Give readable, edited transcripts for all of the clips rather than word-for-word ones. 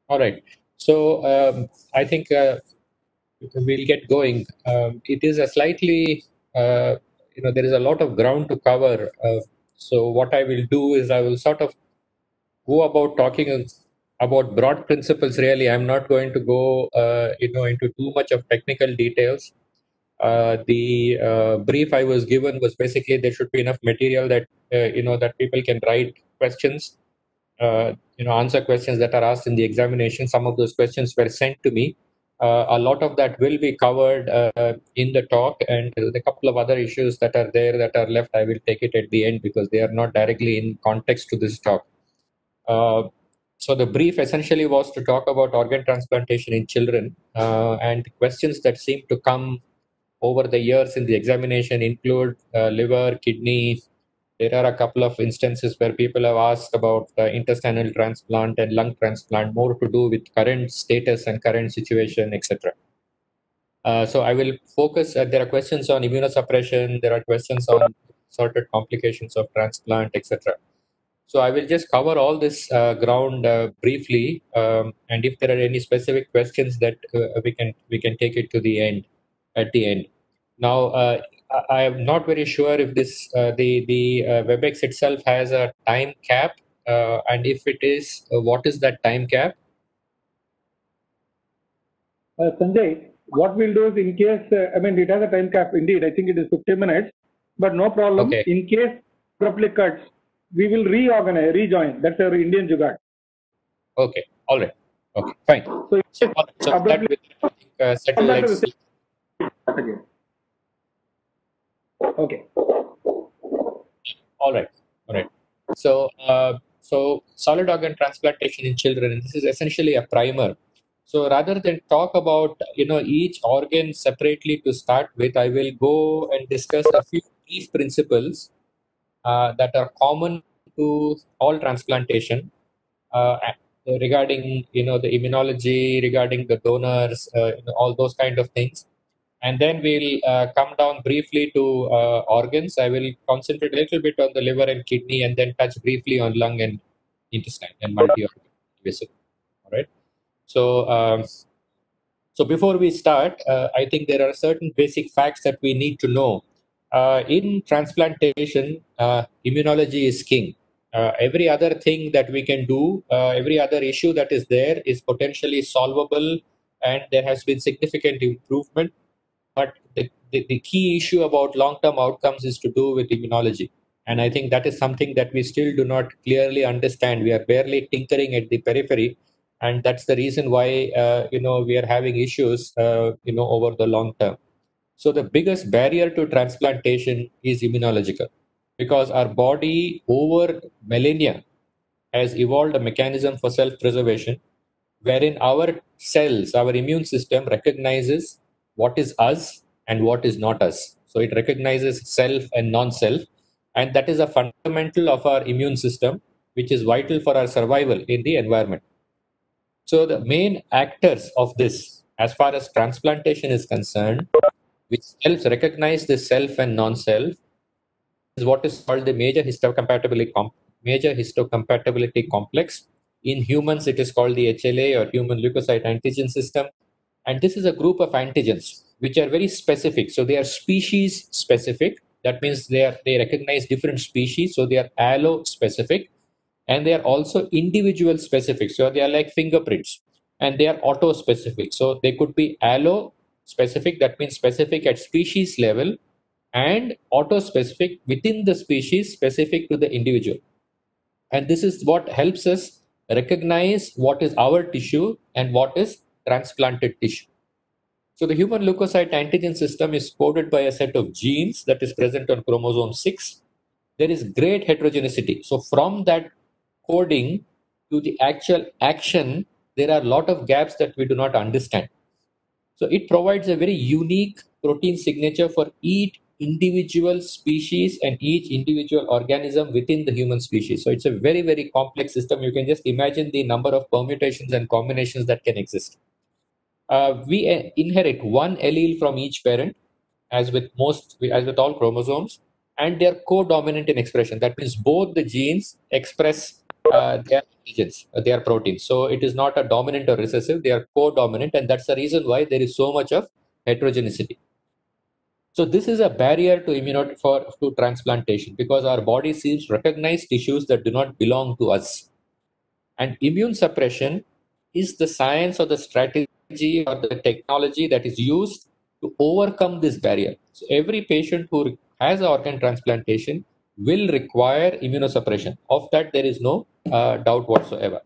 All right. So I think we'll get going. It is a slightly, there is a lot of ground to cover. So what I will do is I will sort of go about talking about broad principles. Really, I'm not going to go, into too much of technical details. The brief I was given was basically there should be enough material that that people can write questions, answer questions that are asked in the examination. Some of those questions were sent to me. A lot of that will be covered in the talk, and a couple of other issues that are there that are left, I will take it at the end because they are not directly in context to this talk. Uh, so the brief essentially was to talk about organ transplantation in children, and questions that seem to come over the years in the examination include liver, kidney. There are a couple of instances where people have asked about intestinal transplant and lung transplant, more to do with current status and current situation, etc. So I will focus. There are questions on immunosuppression. There are questions on sorted complications of transplant, etc. So I will just cover all this ground briefly, and if there are any specific questions that we can take it to the end at the end. Now, I am not very sure if this the WebEx itself has a time cap, and if it is, what is that time cap? Sanjay, what we'll do is in case, it has a time cap indeed. I think it is 50 minutes, but no problem. Okay. In case abruptly cuts, we will rejoin. That's our Indian jugaad. Okay. All right. Okay. Fine. So that will settle. Let's. Again. Okay. All right. All right. So solid organ transplantation in children. This is essentially a primer. So rather than talk about each organ separately to start with, I will go and discuss a few brief principles that are common to all transplantation, regarding the immunology, regarding the donors, all those kind of things. And then we'll come down briefly to organs. I will concentrate a little bit on the liver and kidney, and then touch briefly on lung and intestine and multi-organ vessel. All right. So before we start, I think there are certain basic facts that we need to know. In transplantation, immunology is king. Every other thing that we can do, every other issue that is there is potentially solvable, and there has been significant improvement. But the key issue about long-term outcomes is to do with immunology. And I think that is something that we still do not clearly understand. We are barely tinkering at the periphery, and that's the reason why we are having issues over the long term. So the biggest barrier to transplantation is immunological, because our body over millennia has evolved a mechanism for self-preservation, wherein our cells, our immune system recognizes what is us and what is not us. So it recognizes self and non-self, and that is a fundamental of our immune system, which is vital for our survival in the environment. So the main actors of this, as far as transplantation is concerned, which helps recognize the self and non-self, is what is called the major histocompatibility complex. In humans, it is called the HLA, or human leukocyte antigen system. And this is a group of antigens which are very specific. So they are species specific. That means they recognize different species. So they are allo specific, and they are also individual specific. So they are like fingerprints, and they are auto specific. So they could be allo specific, that means specific at species level, and auto specific within the species, specific to the individual. And this is what helps us recognize what is our tissue and what is transplanted tissue. So the human leukocyte antigen system is coded by a set of genes that is present on chromosome 6. There is great heterogeneity. So from that coding to the actual action, there are a lot of gaps that we do not understand. So it provides a very unique protein signature for each individual species and each individual organism within the human species. So it's a very, very complex system. You can just imagine the number of permutations and combinations that can exist. We inherit one allele from each parent, as with all chromosomes, and they are co-dominant in expression. That means both the genes express they are antigens, they are proteins. So it is not a dominant or recessive, they are co-dominant, and that's the reason why there is so much of heterogeneity. So this is a barrier to to transplantation, because our body seems to recognize tissues that do not belong to us. And immune suppression is the science or the strategy or the technology that is used to overcome this barrier. So every patient who has organ transplantation will require immunosuppression. Of that, there is no doubt whatsoever.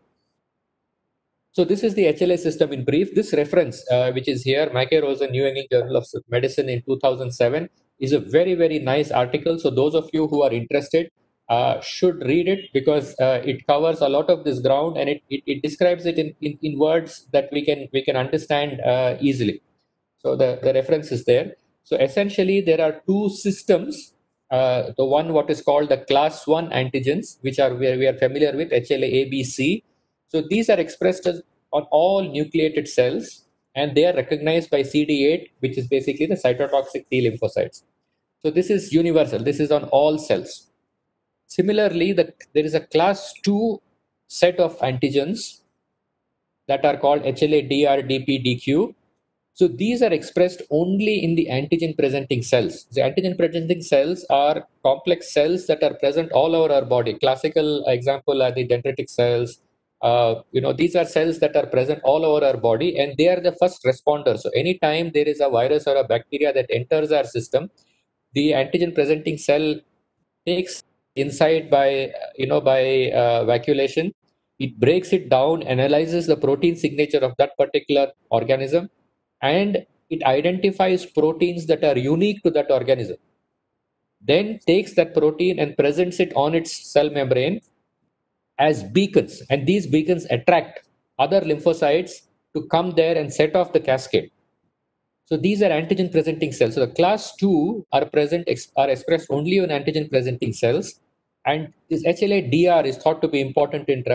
So this is the HLA system in brief. This reference, which is here, Mackay Rosen, New England Journal of Medicine in 2007, is a very, very nice article. So those of you who are interested should read it, because it covers a lot of this ground, and it describes it in words that we can understand easily. So the reference is there. So essentially, there are two systems. The one what is called the class 1 antigens, which are where we are familiar with, HLA A, B, C. So these are expressed on all nucleated cells, and they are recognized by CD8, which is basically the cytotoxic T lymphocytes. So this is universal. This is on all cells. Similarly, there is a class 2 set of antigens that are called HLA DR, DP, DQ. So these are expressed only in the antigen presenting cells. The antigen presenting cells are complex cells that are present all over our body. Classical example are the dendritic cells. These are cells that are present all over our body, and they are the first responders. So anytime there is a virus or a bacteria that enters our system, the antigen presenting cell takes inside by vacuolation. It breaks it down, analyzes the protein signature of that particular organism, and it identifies proteins that are unique to that organism, then takes that protein and presents it on its cell membrane as beacons, and these beacons attract other lymphocytes to come there and set off the cascade. So these are antigen presenting cells. So the class 2 are expressed only on antigen presenting cells, and this HLA-DR is thought to be important in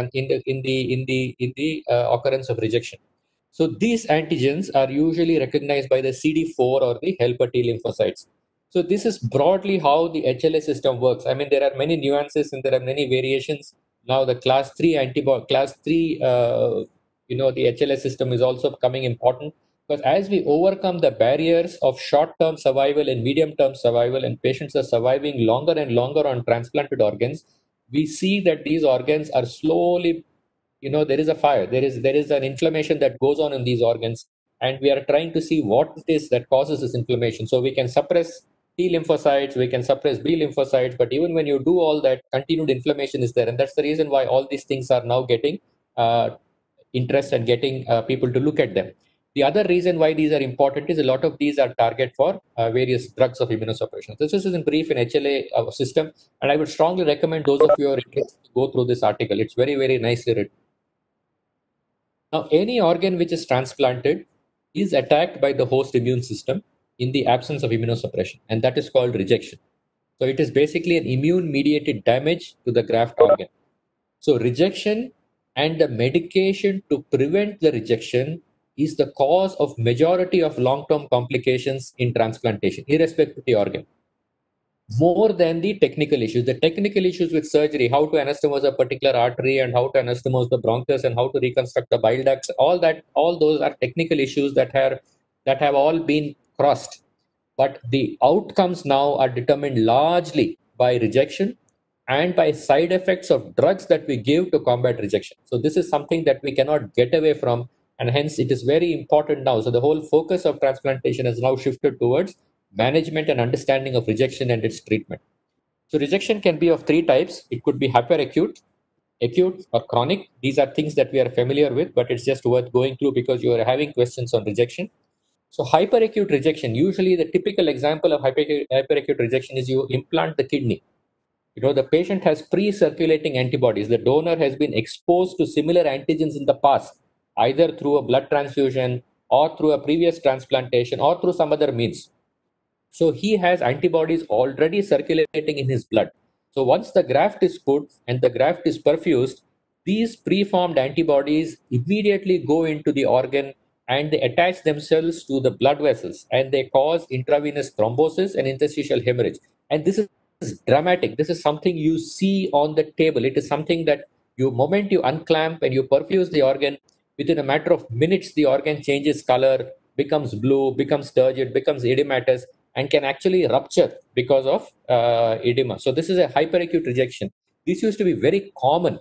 the occurrence of rejection. So these antigens are usually recognized by the CD4 or the helper T lymphocytes. So this is broadly how the HLA system works. I mean, there are many nuances and there are many variations. Now the class 3 the HLA system is also becoming important, because as we overcome the barriers of short-term survival and medium-term survival, and patients are surviving longer and longer on transplanted organs, we see that these organs are slowly, there is a fire, there is an inflammation that goes on in these organs, and we are trying to see what it is that causes this inflammation. So we can suppress T lymphocytes, we can suppress B lymphocytes, but even when you do all that, continued inflammation is there, and that's the reason why all these things are now getting interest and getting people to look at them. The other reason why these are important is a lot of these are target for various drugs of immunosuppression. This is in brief in HLA system, and I would strongly recommend those of you who are interested to go through this article. It's very, very nicely written. Now, any organ which is transplanted is attacked by the host immune system in the absence of immunosuppression, and that is called rejection. So it is basically an immune-mediated damage to the graft organ. So rejection and the medication to prevent the rejection is the cause of majority of long-term complications in transplantation, irrespective of the organ, more than the technical issues. The technical issues with surgery, how to anastomose a particular artery and how to anastomose the bronchus and how to reconstruct the bile ducts, all those are technical issues that have all been crossed. But the outcomes now are determined largely by rejection and by side effects of drugs that we give to combat rejection. So this is something that we cannot get away from, and hence it is very important now. So the whole focus of transplantation has now shifted towards management and understanding of rejection and its treatment. So rejection can be of three types. It could be hyperacute, acute, or chronic. These are things that we are familiar with, but it's just worth going through because you are having questions on rejection. So hyperacute rejection, usually the typical example of hyperacute rejection is you implant the kidney. The patient has pre-circulating antibodies. The donor has been exposed to similar antigens in the past, either through a blood transfusion or through a previous transplantation or through some other means. So he has antibodies already circulating in his blood. So once the graft is put and the graft is perfused, these preformed antibodies immediately go into the organ and they attach themselves to the blood vessels and they cause intravenous thrombosis and interstitial hemorrhage. And this is dramatic. This is something you see on the table. It is something that Moment you unclamp and you perfuse the organ, within a matter of minutes, the organ changes color, becomes blue, becomes turgid, becomes edematous, and can actually rupture because of edema. So this is a hyperacute rejection. This used to be very common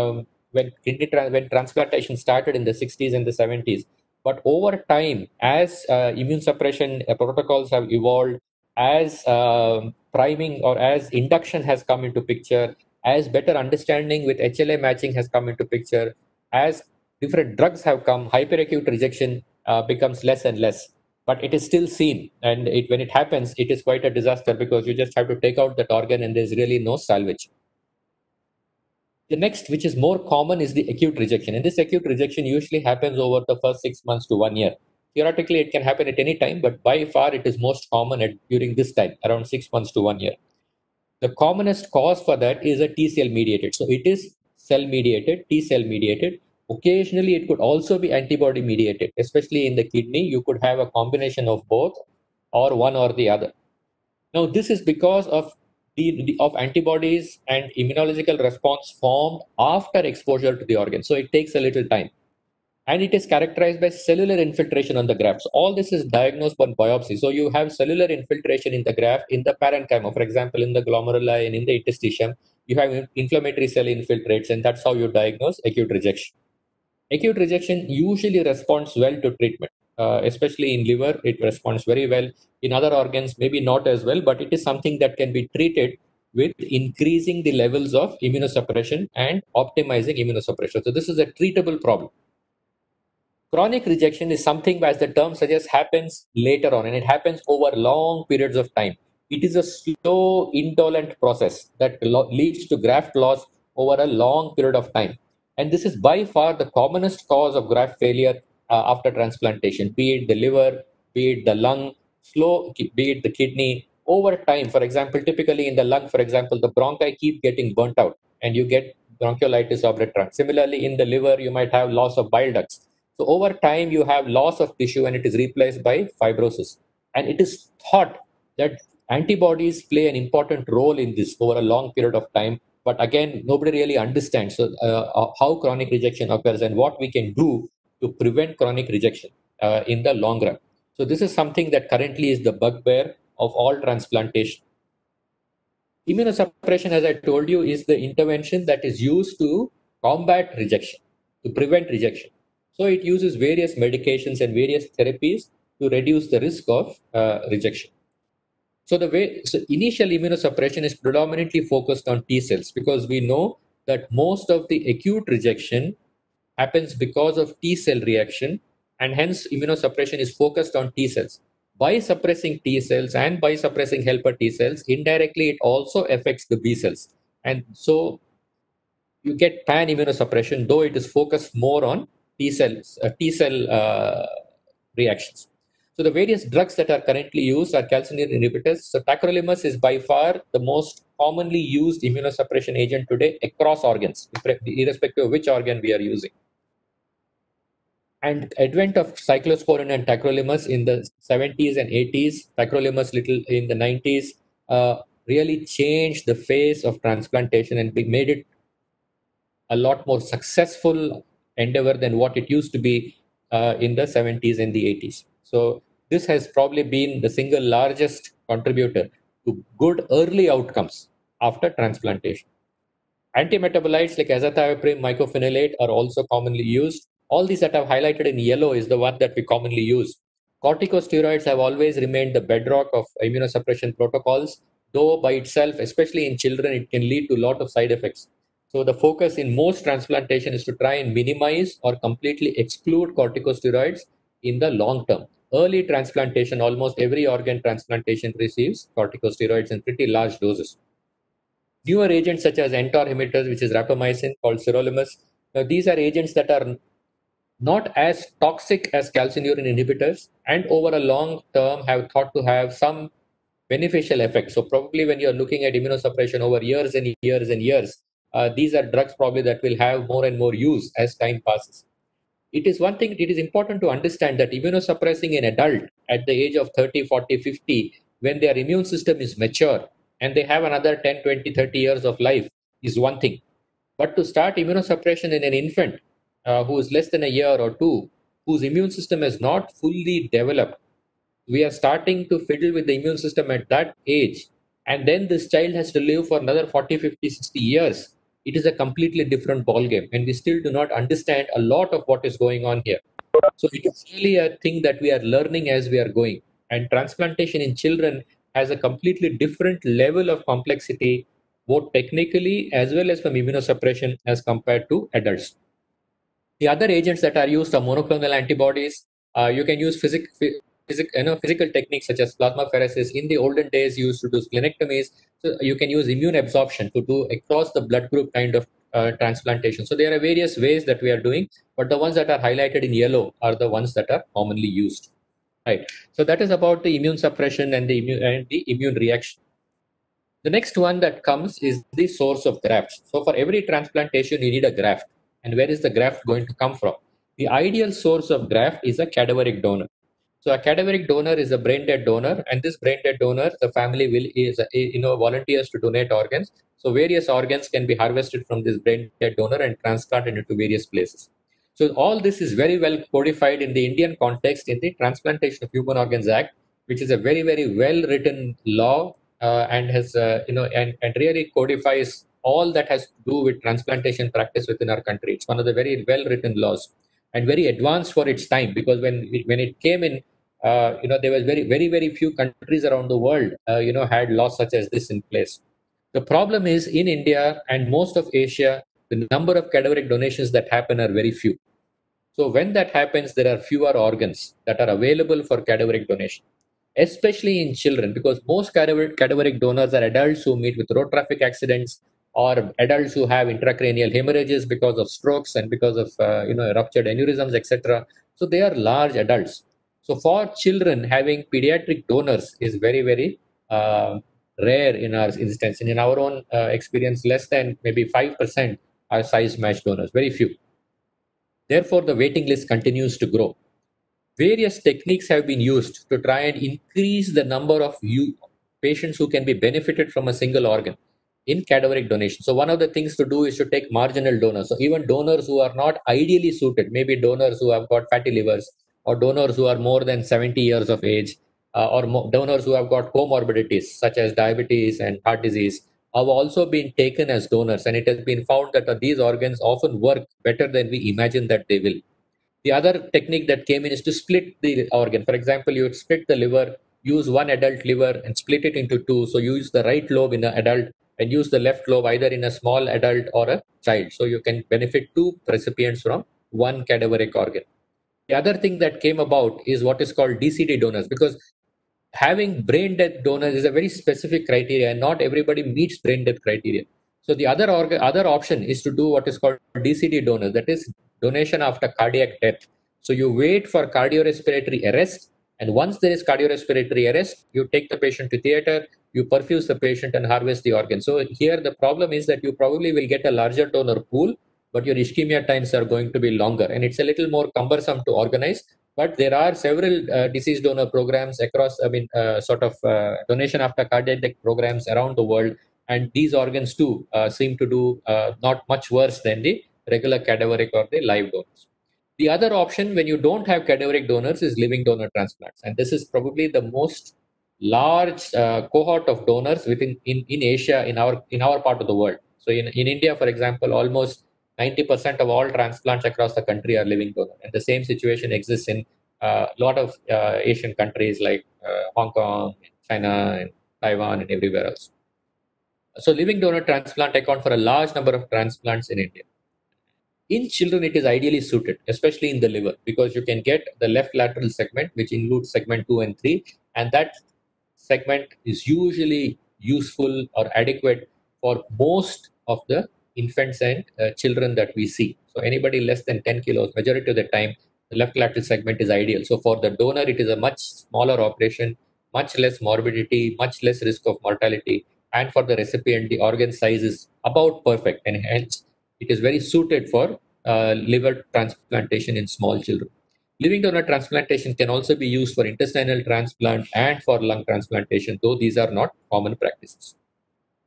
when transplantation started in the 60s and the 70s. But over time, as immune suppression protocols have evolved, as priming or as induction has come into picture, as better understanding with HLA matching has come into picture, as different drugs have come, hyperacute rejection becomes less and less. But it is still seen, and when it happens, it is quite a disaster because you just have to take out that organ and there's really no salvage. The next, which is more common, is the acute rejection. And this acute rejection usually happens over the first 6 months to 1 year. Theoretically, it can happen at any time, but by far it is most common during this time, around 6 months to 1 year. The commonest cause for that is a T cell mediated. So it is cell mediated, T cell mediated. Occasionally, it could also be antibody mediated, especially in the kidney. You could have a combination of both or one or the other. Now, this is because of of antibodies and immunological response formed after exposure to the organ. So it takes a little time. And it is characterized by cellular infiltration on the graft. So all this is diagnosed by biopsy. So you have cellular infiltration in the graft, in the parenchyma, for example, in the glomeruli and in the interstitium, you have inflammatory cell infiltrates, and that's how you diagnose acute rejection. Acute rejection usually responds well to treatment, especially in liver, it responds very well. In other organs, maybe not as well, but it is something that can be treated with increasing the levels of immunosuppression and optimizing immunosuppression. So this is a treatable problem. Chronic rejection is something, as the term suggests, happens later on, and it happens over long periods of time. It is a slow, indolent process that leads to graft loss over a long period of time. And this is by far the commonest cause of graft failure after transplantation, be it the liver, be it the lung, be it the kidney. Over time, for example, typically in the lung, for example, the bronchi keep getting burnt out and you get bronchiolitis obliterans. Similarly, in the liver, you might have loss of bile ducts. So over time, you have loss of tissue and it is replaced by fibrosis. And it is thought that antibodies play an important role in this over a long period of time. But again, nobody really understands how chronic rejection occurs and what we can do to prevent chronic rejection in the long run. So this is something that currently is the bugbear of all transplantation. Immunosuppression, as I told you, is the intervention that is used to combat rejection, to prevent rejection. So it uses various medications and various therapies to reduce the risk of rejection. So initial immunosuppression is predominantly focused on T cells because we know that most of the acute rejection happens because of T cell reaction, and hence immunosuppression is focused on T cells. By suppressing T cells and by suppressing helper T cells, indirectly it also affects the B cells. And so you get pan immunosuppression, though it is focused more on T cell reactions. So the various drugs that are currently used are calcineurin inhibitors. So tacrolimus is by far the most commonly used immunosuppression agent today across organs, irrespective of which organ we are using. And advent of cyclosporin and tacrolimus in the 70s and 80s, tacrolimus little in the 90s, really changed the face of transplantation and made it a lot more successful endeavor than what it used to be in the 70s and the 80s. So this has probably been the single largest contributor to good early outcomes after transplantation. Antimetabolites like azathioprine, mycophenolate are also commonly used. All these that I've highlighted in yellow is the one that we commonly use. Corticosteroids have always remained the bedrock of immunosuppression protocols, though by itself, especially in children, it can lead to a lot of side effects. So the focus in most transplantation is to try and minimize or completely exclude corticosteroids in the long term. Early transplantation, almost every organ transplantation receives corticosteroids in pretty large doses. Newer agents such as mTOR inhibitors, which is rapamycin, called sirolimus, now these are agents that are not as toxic as calcineurin inhibitors and over a long term have thought to have some beneficial effects. So probably when you're looking at immunosuppression over years and years and years, these are drugs probably that will have more and more use as time passes. It is one thing, it is important to understand that immunosuppressing an adult at the age of 30, 40, 50, when their immune system is mature and they have another 10, 20, 30 years of life is one thing. But to start immunosuppression in an infant who is less than a year or two, whose immune system is not fully developed, we are starting to fiddle with the immune system at that age. And then this child has to live for another 40, 50, 60 years. It is a completely different ballgame. And we still do not understand a lot of what is going on here. So it is really a thing that we are learning as we are going. And transplantation in children has a completely different level of complexity, both technically as well as from immunosuppression as compared to adults. The other agents that are used are monoclonal antibodies. You can use physical techniques such as plasmapheresis. In the olden days, you used to do splenectomies. So you can use immune absorption to do across the blood group kind of transplantation. So there are various ways that we are doing, but the ones that are highlighted in yellow are the ones that are commonly used. Right. So that is about the immune suppression and the immune reaction. The next one that comes is the source of grafts. So for every transplantation, you need a graft. And where is the graft going to come from? The ideal source of graft is a cadaveric donor. So a cadaveric donor is a brain dead donor, and this brain dead donor, the family volunteers to donate organs. So various organs can be harvested from this brain dead donor and transplanted into various places. So all this is very well codified in the Indian context in the Transplantation of Human Organs Act, which is a very, very well written law and has and really codifies all that has to do with transplantation practice within our country. It's one of the very well written laws and very advanced for its time, because when it came in, there was very few countries around the world had laws such as this in place. The problem is in India and most of Asia, the number of cadaveric donations that happen are very few. So when that happens, there are fewer organs that are available for cadaveric donation, especially in children, because most cadaveric donors are adults who meet with road traffic accidents or adults who have intracranial hemorrhages because of strokes and because of ruptured aneurysms, etc. So they are large adults. So for children, having pediatric donors is very rare in our instance. And in our own experience, less than maybe 5% are size match donors, very few. Therefore, the waiting list continues to grow. Various techniques have been used to try and increase the number of patients who can be benefited from a single organ in cadaveric donation. So one of the things to do is to take marginal donors. So even donors who are not ideally suited, maybe donors who have got fatty livers or donors who are more than 70 years of age, donors who have got comorbidities such as diabetes and heart disease, have also been taken as donors. And it has been found that these organs often work better than we imagine that they will. The other technique that came in is to split the organ. For example, you would split the liver, use one adult liver and split it into two. So you use the right lobe in an adult and use the left lobe either in a small adult or a child. So you can benefit two recipients from one cadaveric organ. The other thing that came about is what is called DCD donors, because having brain death donors is a very specific criteria and not everybody meets brain death criteria. So the other option is to do what is called DCD donors, that is donation after cardiac death. So you wait for cardiorespiratory arrest, and once there is cardiorespiratory arrest, you take the patient to theater, you perfuse the patient and harvest the organ. So here the problem is that you probably will get a larger donor pool, but your ischemia times are going to be longer and it's a little more cumbersome to organize. But there are several deceased donor programs across, donation after cardiac death programs around the world. And these organs too seem to do not much worse than the regular cadaveric or the live donors. The other option when you don't have cadaveric donors is living donor transplants. And this is probably the most large cohort of donors in Asia, in our part of the world. So in India, for example, almost 90% of all transplants across the country are living donor. And the same situation exists in a lot of Asian countries like Hong Kong, China, and Taiwan, and everywhere else. So living donor transplant account for a large number of transplants in India. In children, it is ideally suited, especially in the liver, because you can get the left lateral segment, which includes segment 2 and 3, and that segment is usually useful or adequate for most of the infants and children that we see. So anybody less than 10 kilos, majority of the time, the left lateral segment is ideal. So for the donor, it is a much smaller operation, much less morbidity, much less risk of mortality. And for the recipient, the organ size is about perfect, and hence it is very suited for liver transplantation in small children. Living donor transplantation can also be used for intestinal transplant and for lung transplantation, though these are not common practices.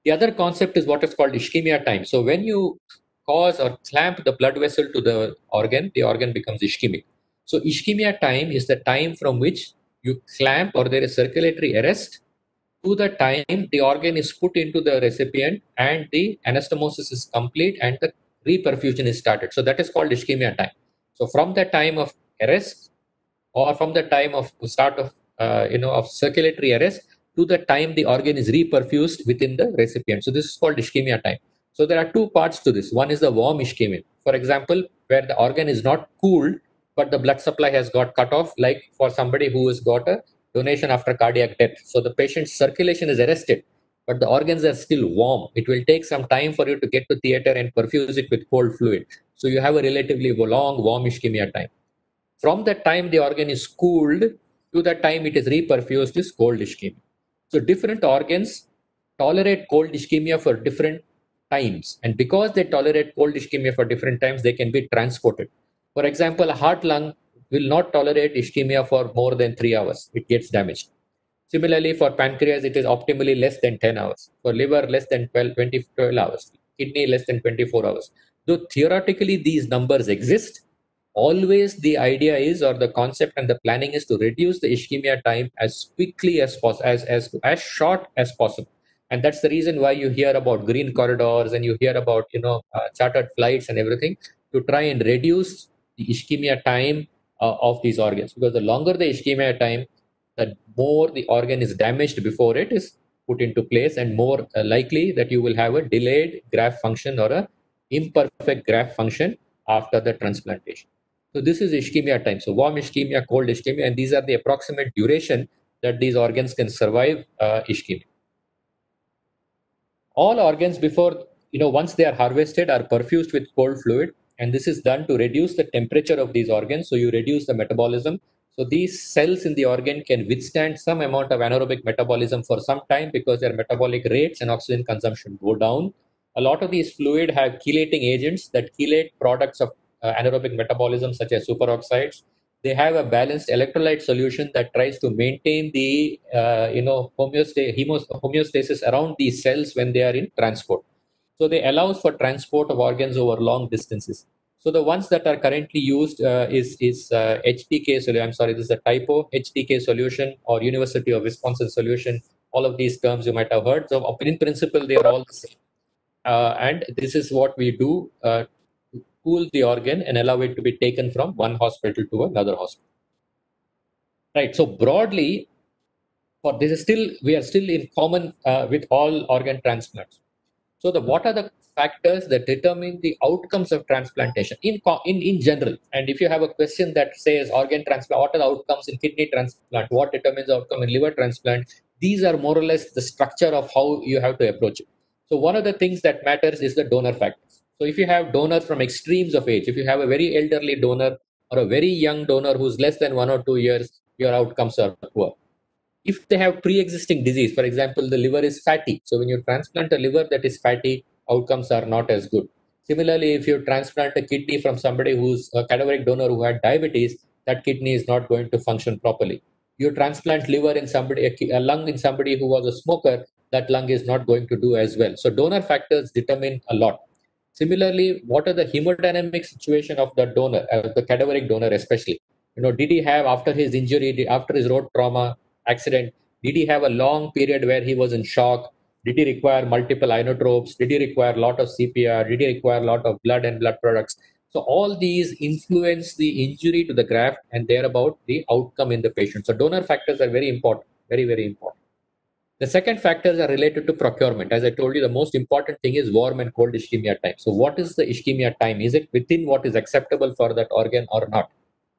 The other concept is what is called ischemia time. So when you cause or clamp the blood vessel to the organ becomes ischemic. So ischemia time is the time from which you clamp or there is circulatory arrest to the time the organ is put into the recipient and the anastomosis is complete and the reperfusion is started. So that is called ischemia time. So from the time of arrest or from the time of start of of circulatory arrest to the time the organ is reperfused within the recipient. So this is called ischemia time. So there are two parts to this. One is the warm ischemia. For example, where the organ is not cooled, but the blood supply has got cut off, like for somebody who has got a donation after cardiac death. So the patient's circulation is arrested, but the organs are still warm. It will take some time for you to get to theater and perfuse it with cold fluid. So you have a relatively long warm ischemia time. From the time the organ is cooled to the time it is reperfused is cold ischemia. So different organs tolerate cold ischemia for different times. And because they tolerate cold ischemia for different times, they can be transported. For example, a heart lung will not tolerate ischemia for more than 3 hours. It gets damaged. Similarly, for pancreas, it is optimally less than 10 hours. For liver, less than 12 hours. Kidney, less than 24 hours. Though theoretically these numbers exist, always the idea is, or the concept and the planning is to reduce the ischemia time as quickly as possible, as short as possible. And that's the reason why you hear about green corridors and you hear about chartered flights and everything, to try and reduce the ischemia time of these organs, because the longer the ischemia time, the more the organ is damaged before it is put into place, and more likely that you will have a delayed graft function or a imperfect graft function after the transplantation. So this is ischemia time. So warm ischemia, cold ischemia, and these are the approximate duration that these organs can survive ischemia. All organs before, once they are harvested, are perfused with cold fluid, and this is done to reduce the temperature of these organs. So you reduce the metabolism. So these cells in the organ can withstand some amount of anaerobic metabolism for some time because their metabolic rates and oxygen consumption go down. A lot of these fluid have chelating agents that chelate products of anaerobic metabolism, such as superoxides. They have a balanced electrolyte solution that tries to maintain the homeostasis around these cells when they are in transport. So they allows for transport of organs over long distances. So the ones that are currently used is HTK solution. I'm sorry, this is a typo. HTK solution or University of Wisconsin solution. All of these terms you might have heard. So in principle, they are all the same. And this is what we do to cool the organ and allow it to be taken from one hospital to another hospital. Right. So broadly, for this is still, we are still in common with all organ transplants. So what are the factors that determine the outcomes of transplantation in general? And if you have a question that says organ transplant, what are the outcomes in kidney transplant? What determines the outcome in liver transplant? These are more or less the structure of how you have to approach it. So one of the things that matters is the donor factors. So if you have donors from extremes of age, if you have a very elderly donor or a very young donor who's less than 1 or 2 years, your outcomes are poor. If they have pre-existing disease, for example, the liver is fatty. So when you transplant a liver that is fatty, outcomes are not as good. Similarly, if you transplant a kidney from somebody who's a cadaveric donor who had diabetes, that kidney is not going to function properly. You transplant liver in somebody, a lung in somebody who was a smoker, that lung is not going to do as well. So donor factors determine a lot. Similarly, what are the hemodynamic situation of the donor, the cadaveric donor especially? Did he have, after his injury, after his road trauma, accident, did he have a long period where he was in shock? Did he require multiple inotropes? Did he require a lot of CPR? Did he require a lot of blood and blood products? So all these influence the injury to the graft and thereabout the outcome in the patient. So donor factors are very important, very, very important. The second factors are related to procurement. As I told you, the most important thing is warm and cold ischemia time. So what is the ischemia time? Is it within what is acceptable for that organ or not?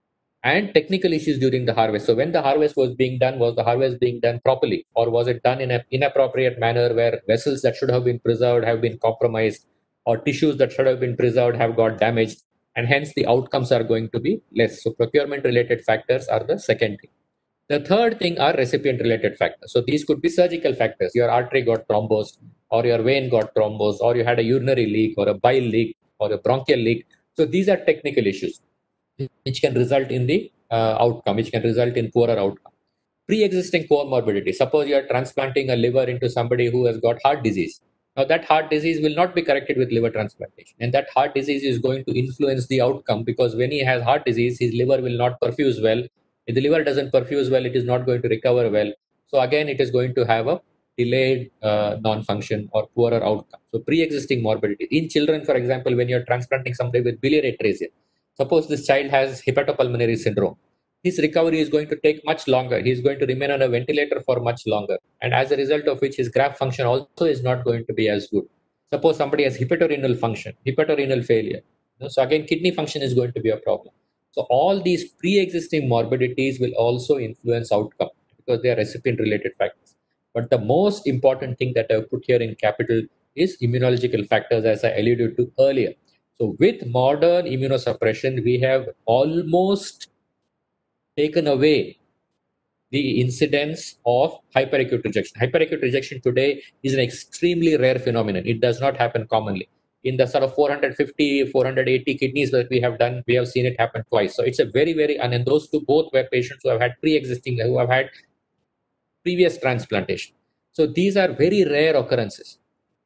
And technical issues during the harvest. So when the harvest was being done, was the harvest being done properly, or was it done in an inappropriate manner where vessels that should have been preserved have been compromised, or tissues that should have been preserved have got damaged, and hence the outcomes are going to be less. So procurement related factors are the second thing. The third thing are recipient related factors. So these could be surgical factors. Your artery got thrombosed, or your vein got thrombosed, or you had a urinary leak, or a bile leak, or a bronchial leak. So these are technical issues which can result in the outcome, which can result in poorer outcome. Pre-existing comorbidity. Suppose you are transplanting a liver into somebody who has got heart disease. Now, that heart disease will not be corrected with liver transplantation. And that heart disease is going to influence the outcome, because when he has heart disease, his liver will not perfuse well. If the liver doesn't perfuse well, it is not going to recover well. So, again, it is going to have a delayed non-function or poorer outcome. So, pre-existing morbidity. In children, for example, when you're transplanting somebody with biliary atresia, suppose this child has hepatopulmonary syndrome, his recovery is going to take much longer. He is going to remain on a ventilator for much longer. And as a result of which, his graft function also is not going to be as good. Suppose somebody has hepatorenal function, hepatorenal failure. So again, kidney function is going to be a problem. So all these pre-existing morbidities will also influence outcome because they are recipient-related factors. But the most important thing that I've put here in capital is immunological factors, as I alluded to earlier. So with modern immunosuppression, we have almost taken away the incidence of hyperacute rejection. Hyperacute rejection today is an extremely rare phenomenon. It does not happen commonly. In the sort of 450, 480 kidneys that we have done, we have seen it happen twice. So it's a very, very, and those two both were patients who have had pre-existing, who have had previous transplantation. So these are very rare occurrences.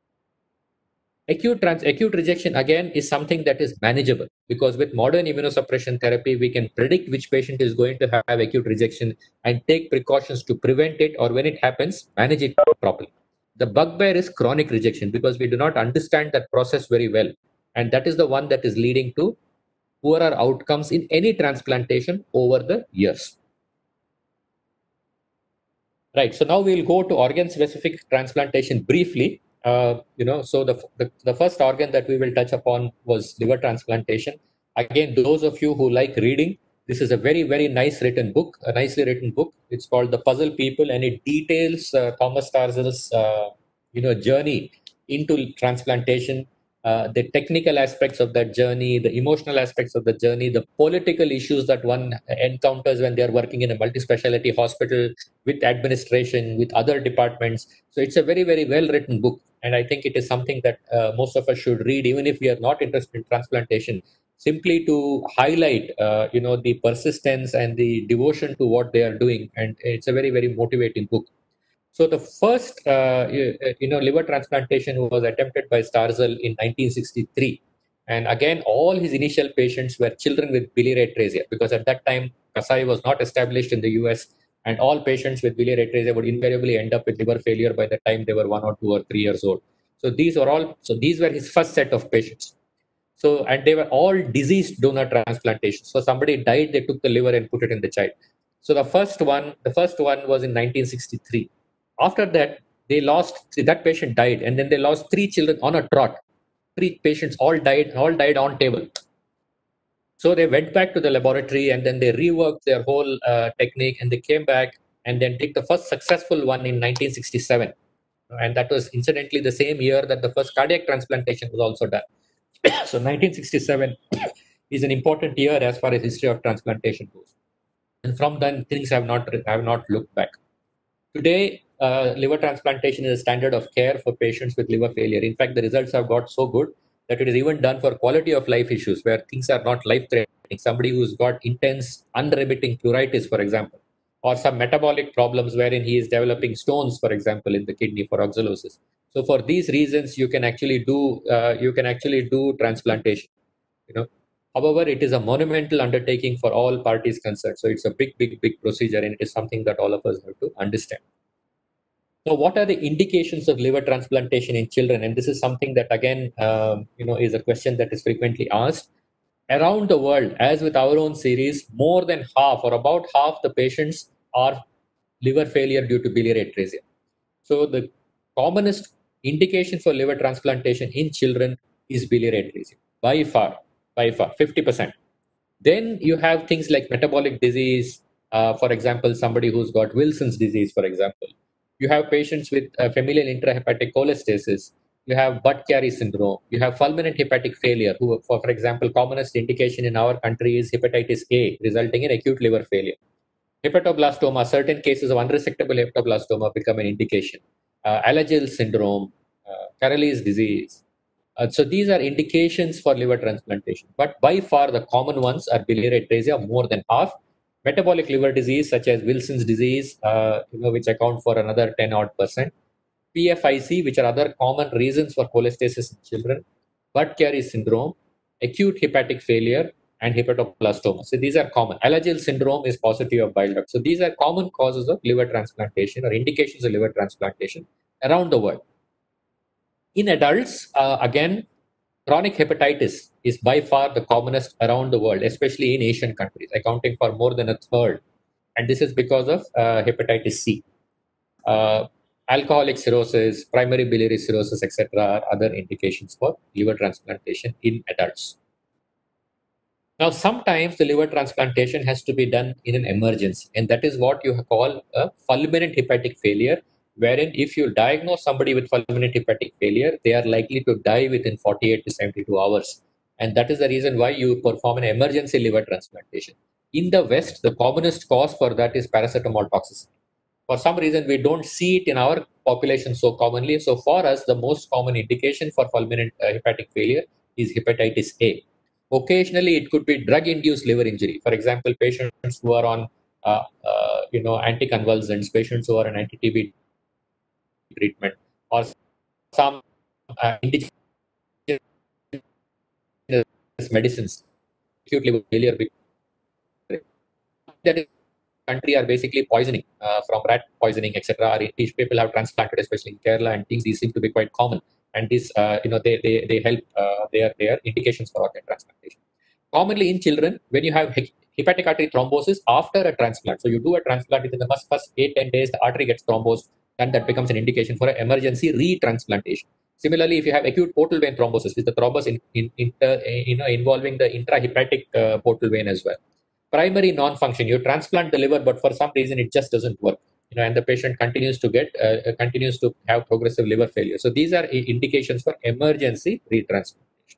Acute rejection again is something that is manageable, because with modern immunosuppression therapy, we can predict which patient is going to have acute rejection and take precautions to prevent it, or when it happens, manage it properly. The bugbear is chronic rejection, because we do not understand that process very well. And that is the one that is leading to poorer outcomes in any transplantation over the years. Right. So now we'll go to organ-specific transplantation briefly. So the first organ that we will touch upon was liver transplantation. Again, those of you who like reading, this is a very, very nicely written book. It's called The Puzzle People, and it details Thomas Starzl's journey into transplantation, the technical aspects of that journey, the emotional aspects of the journey, the political issues that one encounters when they are working in a multi-specialty hospital with administration, with other departments. So it's a very, very well-written book. And I think it is something that most of us should read, even if we are not interested in transplantation, simply to highlight, the persistence and the devotion to what they are doing. And it's a very, very motivating book. So the first, liver transplantation was attempted by Starzl in 1963. And again, all his initial patients were children with biliary atresia, because at that time, Kasai was not established in the US, and all patients with biliary atresia would invariably end up with liver failure by the time they were 1 or 2 or 3 years old. So these were his first set of patients. So, and they were all diseased donor transplantations. So somebody died, they took the liver and put it in the child. So the first one was in 1963. After that, that patient died, and then they lost 3 children on a trot. 3 patients all died on table. So they went back to the laboratory, and then they reworked their whole technique, and they came back and then did the first successful one in 1967. And that was incidentally the same year that the first cardiac transplantation was also done. So 1967 is an important year as far as history of transplantation goes. And from then, things have not looked back. Today, liver transplantation is a standard of care for patients with liver failure. In fact, the results have got so good that it is even done for quality of life issues where things are not life-threatening. Somebody who's got intense, unremitting pleuritis, for example, or some metabolic problems wherein he is developing stones, for example, in the kidney for oxalosis. So, for these reasons, you can actually do transplantation. However, it is a monumental undertaking for all parties concerned. So it's a big, big, big procedure, and it is something that all of us have to understand. So, what are the indications of liver transplantation in children? And this is something that, again, is a question that is frequently asked. Around the world, as with our own series, more than half or about half the patients are liver failure due to biliary atresia. So, the commonest indication for liver transplantation in children is biliary atresia, by far, 50%. Then you have things like metabolic disease, for example, somebody who's got Wilson's disease, for example. You have patients with familial intrahepatic cholestasis. You have Budd-Chiari syndrome. You have fulminant hepatic failure, who, for example, commonest indication in our country is hepatitis A, resulting in acute liver failure. Hepatoblastoma, certain cases of unresectable hepatoblastoma become an indication. Alagille syndrome, Carelli's disease. So these are indications for liver transplantation. But by far the common ones are biliary atresia, more than half. Metabolic liver disease such as Wilson's disease, which account for another 10 odd percent. PFIC, which are other common reasons for cholestasis in children, Budd-Chiari syndrome, acute hepatic failure, and hepatoblastoma. So these are common. Alagille syndrome is paucity of bile duct. So these are common causes of liver transplantation or indications of liver transplantation around the world. In adults, again, chronic hepatitis is by far the commonest around the world, especially in Asian countries, accounting for more than a third. And this is because of hepatitis C. Alcoholic cirrhosis, primary biliary cirrhosis, etc., are other indications for liver transplantation in adults. Now, sometimes the liver transplantation has to be done in an emergency, and that is what you call a fulminant hepatic failure, wherein if you diagnose somebody with fulminant hepatic failure, they are likely to die within 48 to 72 hours. And that is the reason why you perform an emergency liver transplantation. In the West, the commonest cause for that is paracetamol toxicity. For some reason, we don't see it in our population so commonly. So for us, the most common indication for fulminant hepatic failure is hepatitis A. Occasionally, it could be drug-induced liver injury. For example, patients who are on anticonvulsants, patients who are on anti-TB treatment, or some indigenous medicines, acute liver failure. That is country are basically poisoning from rat poisoning, etc. These people have transplanted, especially in Kerala, and things these seem to be quite common. And this, they help. They are indications for organ transplantation. Commonly in children, when you have hepatic artery thrombosis after a transplant, so you do a transplant within the first 8-10 days, the artery gets thrombosed, and that becomes an indication for an emergency retransplantation. Similarly, if you have acute portal vein thrombosis, with the thrombus involving the intrahepatic portal vein as well. Primary non-function, you transplant the liver, but for some reason it just doesn't work, and the patient continues to have progressive liver failure. So these are indications for emergency retransplantation.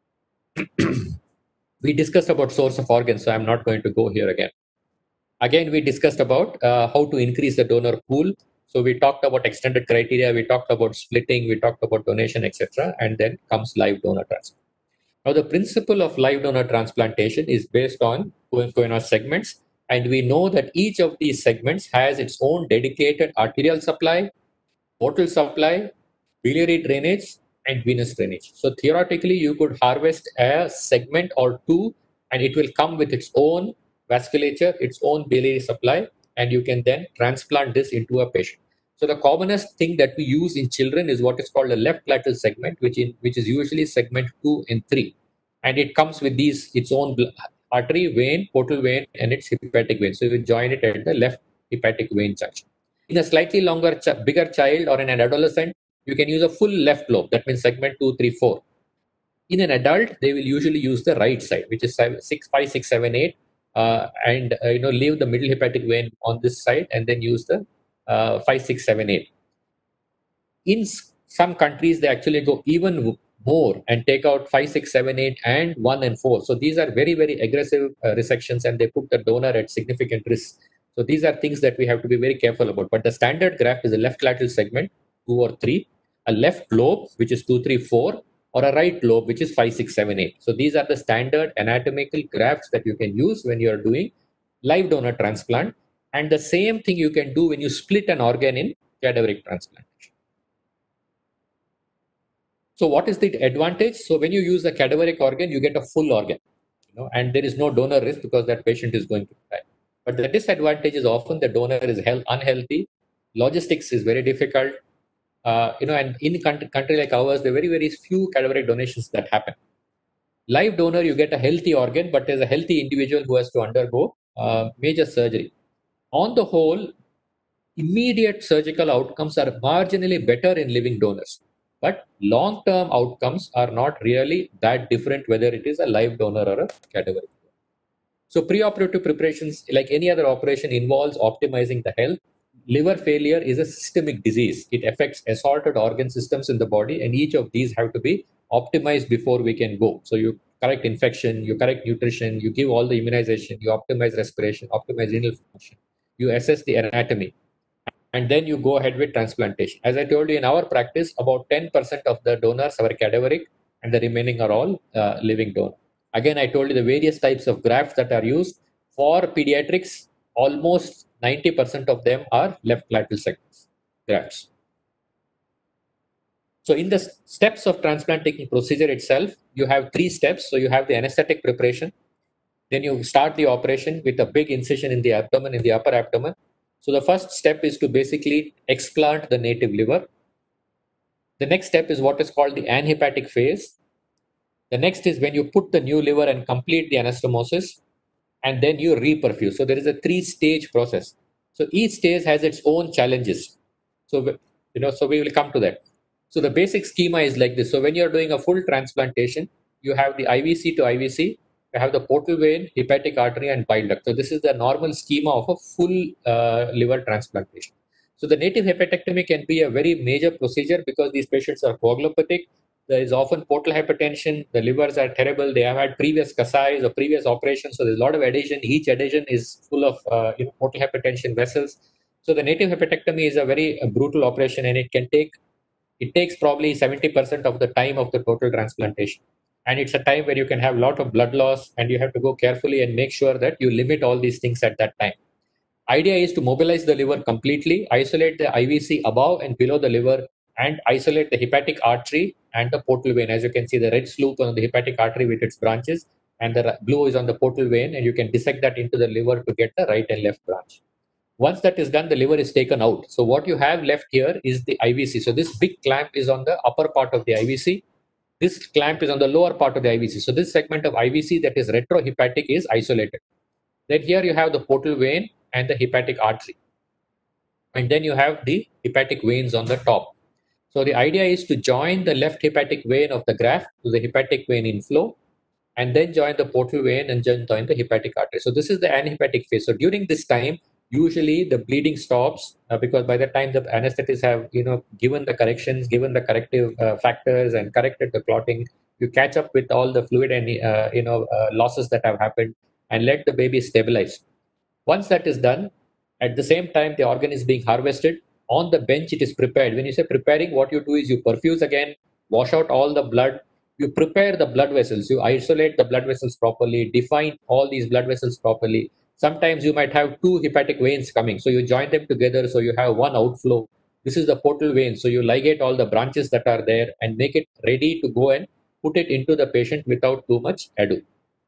We discussed about source of organs, so I'm not going to go here again. Again, we discussed about how to increase the donor pool. So we talked about extended criteria, we talked about splitting, we talked about donation, etc. And then comes live donor transplant. Now, the principle of live donor transplantation is based on Cohen segments, and we know that each of these segments has its own dedicated arterial supply, portal supply, biliary drainage, and venous drainage. So theoretically, you could harvest a segment or two, and it will come with its own vasculature, its own biliary supply, and you can then transplant this into a patient. So the commonest thing that we use in children is what is called a left lateral segment, which is usually segment 2 and 3. And it comes with its own artery, vein, portal vein, and its hepatic vein. So you join it at the left hepatic vein junction. In a slightly bigger child or in an adolescent, you can use a full left lobe. That means segment 2, 3, 4. In an adult, they will usually use the right side, which is 5, 6, 7, 8, and leave the middle hepatic vein on this side, and then use the 5, 6, 7, 8. In some countries, they actually go even more and take out 5, 6, 7, 8, and 1 and 4. So these are very, very aggressive resections, and they put the donor at significant risk. So these are things that we have to be very careful about. But the standard graft is a left lateral segment, 2 or 3, a left lobe, which is 2, 3, 4, or a right lobe, which is 5, 6, 7, 8. So these are the standard anatomical grafts that you can use when you are doing live donor transplant. And the same thing you can do when you split an organ in cadaveric transplantation. So what is the advantage? So when you use a cadaveric organ, you get a full organ, and there is no donor risk because that patient is going to die. But the disadvantage is often the donor is unhealthy. Logistics is very difficult. And in a country like ours, there are very, very few cadaveric donations that happen. Live donor, you get a healthy organ, but there's a healthy individual who has to undergo major surgery. On the whole, immediate surgical outcomes are marginally better in living donors, but long-term outcomes are not really that different whether it is a live donor or a cadaveric. So preoperative preparations, like any other operation, involves optimizing the health. Liver failure is a systemic disease. It affects assorted organ systems in the body, and each of these have to be optimized before we can go. So you correct infection, you correct nutrition, you give all the immunization, you optimize respiration, optimize renal function, you assess the anatomy, and then you go ahead with transplantation. As I told you, in our practice, about 10% of the donors are cadaveric, and the remaining are all living donor. Again, I told you the various types of grafts that are used. For pediatrics, almost 90% of them are left lateral segments grafts. So in the steps of transplantation procedure itself, you have 3 steps. So you have the anesthetic preparation. Then you start the operation with a big incision in the abdomen, in the upper abdomen. So the first step is to basically explant the native liver. The next step is what is called the anhepatic phase. The next is when you put the new liver and complete the anastomosis, and then you reperfuse. So there is a 3-stage process. So each stage has its own challenges. So so we will come to that. So the basic schema is like this. So when you're doing a full transplantation, you have the IVC to IVC, you have the portal vein, hepatic artery, and bile duct. So this is the normal schema of a full liver transplantation. So the native hepatectomy can be a very major procedure because these patients are coagulopathic. There is often portal hypertension. The livers are terrible. They have had previous Kasais or previous operations. So there's a lot of adhesion. Each adhesion is full of portal hypertension vessels. So the native hepatectomy is a very brutal operation, and it takes probably 70% of the time of the total transplantation. And it's a time where you can have a lot of blood loss, and you have to go carefully and make sure that you limit all these things at that time. Idea is to mobilize the liver completely, isolate the IVC above and below the liver, and isolate the hepatic artery and the portal vein. As you can see, the red slope on the hepatic artery with its branches, and the blue is on the portal vein, and you can dissect that into the liver to get the right and left branch. Once that is done, the liver is taken out. So what you have left here is the IVC. So this big clamp is on the upper part of the IVC. This clamp is on the lower part of the IVC. So this segment of IVC that is retrohepatic is isolated. Then here you have the portal vein and the hepatic artery. And then you have the hepatic veins on the top. So the idea is to join the left hepatic vein of the graft to the hepatic vein inflow, and then join the portal vein and then join the hepatic artery. So this is the anhepatic phase. So during this time, usually the bleeding stops because by the time the anesthetists have given the corrections, given the corrective factors, and corrected the clotting, you catch up with all the fluid and losses that have happened, and let the baby stabilize. Once that is done, at the same time the organ is being harvested. On the bench it is prepared. When you say preparing, what you do is you perfuse again, wash out all the blood, you prepare the blood vessels, you isolate the blood vessels properly, define all these blood vessels properly. Sometimes you might have 2 hepatic veins coming, so you join them together so you have one outflow. This is the portal vein, so you ligate all the branches that are there and make it ready to go and put it into the patient without too much ado.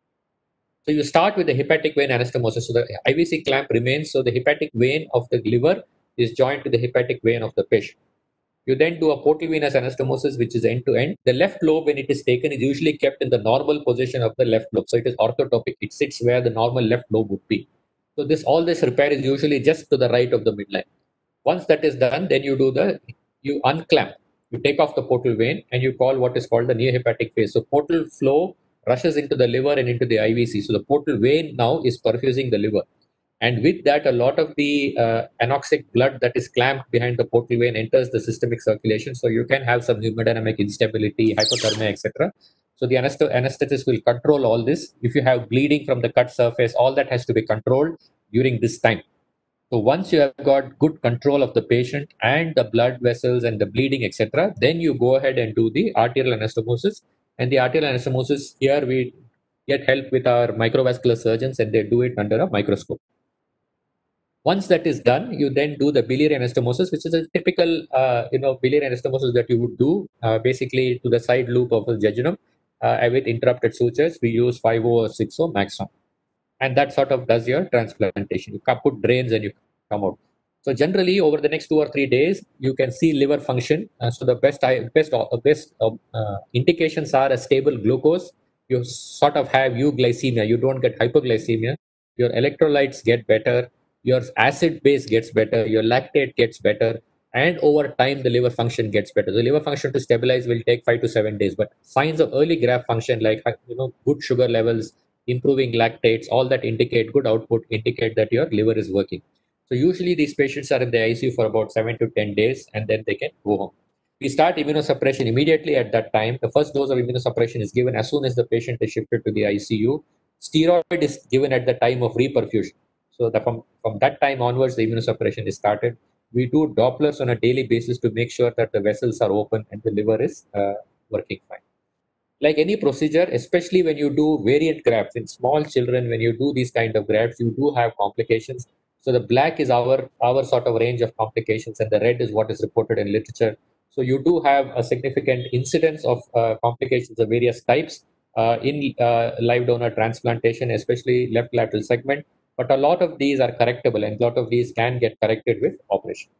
So you start with the hepatic vein anastomosis. So the IVC clamp remains. So the hepatic vein of the liver is joined to the hepatic vein of the patient. You then do a portal venous anastomosis, which is end to end. The left lobe, when it is taken, is usually kept in the normal position of the left lobe. So it is orthotopic. It sits where the normal left lobe would be. So all this repair is usually just to the right of the midline. Once that is done, then you unclamp. You take off the portal vein and you call what is called the neohepatic phase. So portal flow rushes into the liver and into the IVC. So the portal vein now is perfusing the liver. And with that, a lot of the anoxic blood that is clamped behind the portal vein enters the systemic circulation. So you can have some hemodynamic instability, hypothermia, etc. So the anesthetist will control all this. If you have bleeding from the cut surface, all that has to be controlled during this time. So once you have got good control of the patient and the blood vessels and the bleeding, etc., then you go ahead and do the arterial anastomosis. And the arterial anastomosis, here we get help with our microvascular surgeons, and they do it under a microscope. Once that is done, you then do the biliary anastomosis, which is a typical, biliary anastomosis that you would do basically to the side loop of the jejunum with interrupted sutures. We use 5 or 6 maximum. And that sort of does your transplantation. You put drains and you come out. So generally, over the next 2 or 3 days, you can see liver function. So the best indications are a stable glucose. You sort of have euglycemia. You don't get hypoglycemia. Your electrolytes get better. Your acid base gets better. Your lactate gets better. And over time, the liver function gets better. The liver function to stabilize will take 5 to 7 days. But signs of early graft function like good sugar levels, improving lactates, all that indicate good output, indicate that your liver is working. So usually these patients are in the ICU for about 7 to 10 days, and then they can go home. We start immunosuppression immediately at that time. The first dose of immunosuppression is given as soon as the patient is shifted to the ICU. Steroid is given at the time of reperfusion. So from that time onwards, the immunosuppression is started. We do Dopplers on a daily basis to make sure that the vessels are open and the liver is working fine. Like any procedure, especially when you do variant grafts in small children, when you do these kind of grafts, you do have complications. So the black is our sort of range of complications, and the red is what is reported in literature. So you do have a significant incidence of complications of various types in live donor transplantation, especially left lateral segment. But a lot of these are correctable, and a lot of these can get corrected with operation.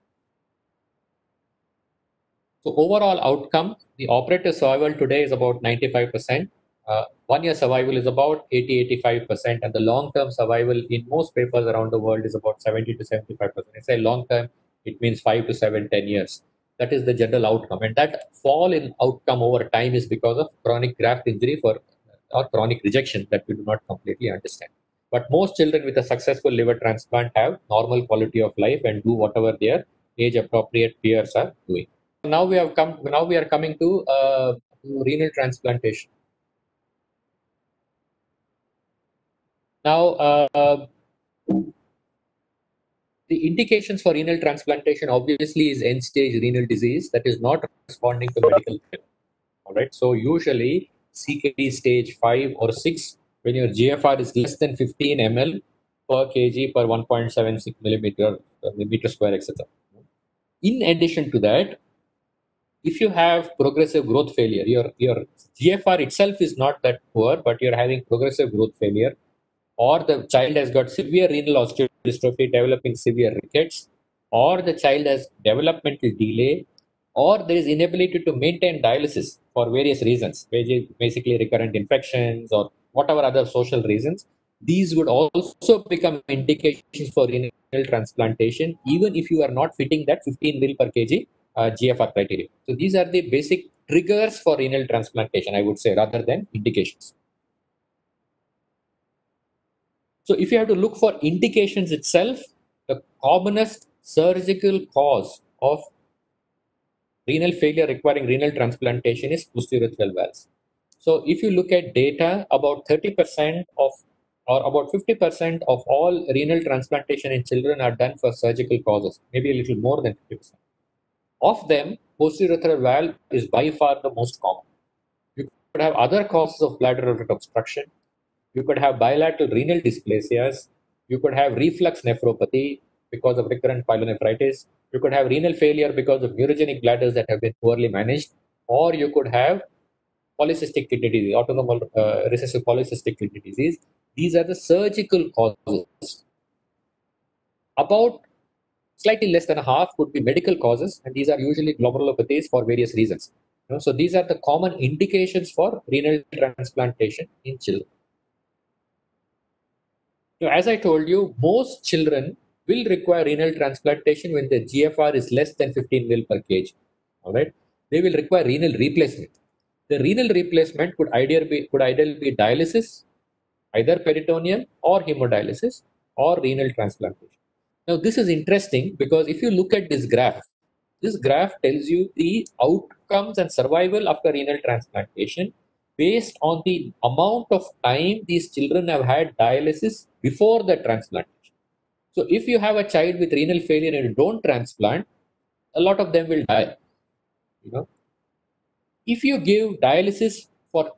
So overall outcome, the operative survival today is about 95%. 1 year survival is about 80-85%, and the long-term survival in most papers around the world is about 70 to 75%. I say long-term, it means 5 to 7, 10 years. That is the general outcome, and that fall in outcome over time is because of chronic graft injury or chronic rejection that we do not completely understand. But most children with a successful liver transplant have normal quality of life and do whatever their age-appropriate peers are doing. Now we have come. Now we are coming to renal transplantation. Now, the indications for renal transplantation obviously is end-stage renal disease that is not responding to medical care. All right. So usually CKD stage 5 or 6, when your GFR is less than 15 ml per kg per 1.76 millimeter square, etc. In addition to that, if you have progressive growth failure, your GFR itself is not that poor, but you're having progressive growth failure, or the child has got severe renal osteodystrophy, developing severe rickets, or the child has developmental delay, or there is inability to maintain dialysis for various reasons, basically recurrent infections or whatever other social reasons. These would also become indications for renal transplantation, even if you are not fitting that 15 mil per kg GFR criteria. So these are the basic triggers for renal transplantation, I would say, rather than indications. So if you have to look for indications itself, the commonest surgical cause of renal failure requiring renal transplantation is posterolateral valves. So if you look at data, about 30% of or about 50% of all renal transplantation in children are done for surgical causes, maybe a little more than 50%. Of them, posterolateral valve is by far the most common. You could have other causes of bladder outlet obstruction. You could have bilateral renal dysplasias. You could have reflux nephropathy because of recurrent pyelonephritis. You could have renal failure because of neurogenic bladders that have been poorly managed. Or you could have polycystic kidney disease, autosomal recessive polycystic kidney disease. These are the surgical causes. About slightly less than a half would be medical causes, and these are usually glomerulopathies for various reasons. So these are the common indications for renal transplantation in children. As I told you, most children will require renal transplantation when the GFR is less than 15 mil per kg. All right, they will require renal replacement. The renal replacement could ideally be dialysis, either peritoneal or hemodialysis, or renal transplantation. Now, this is interesting because if you look at this graph tells you the outcomes and survival after renal transplantation based on the amount of time these children have had dialysis before the transplantation. So, if you have a child with renal failure and you don't transplant, a lot of them will die. If you give dialysis for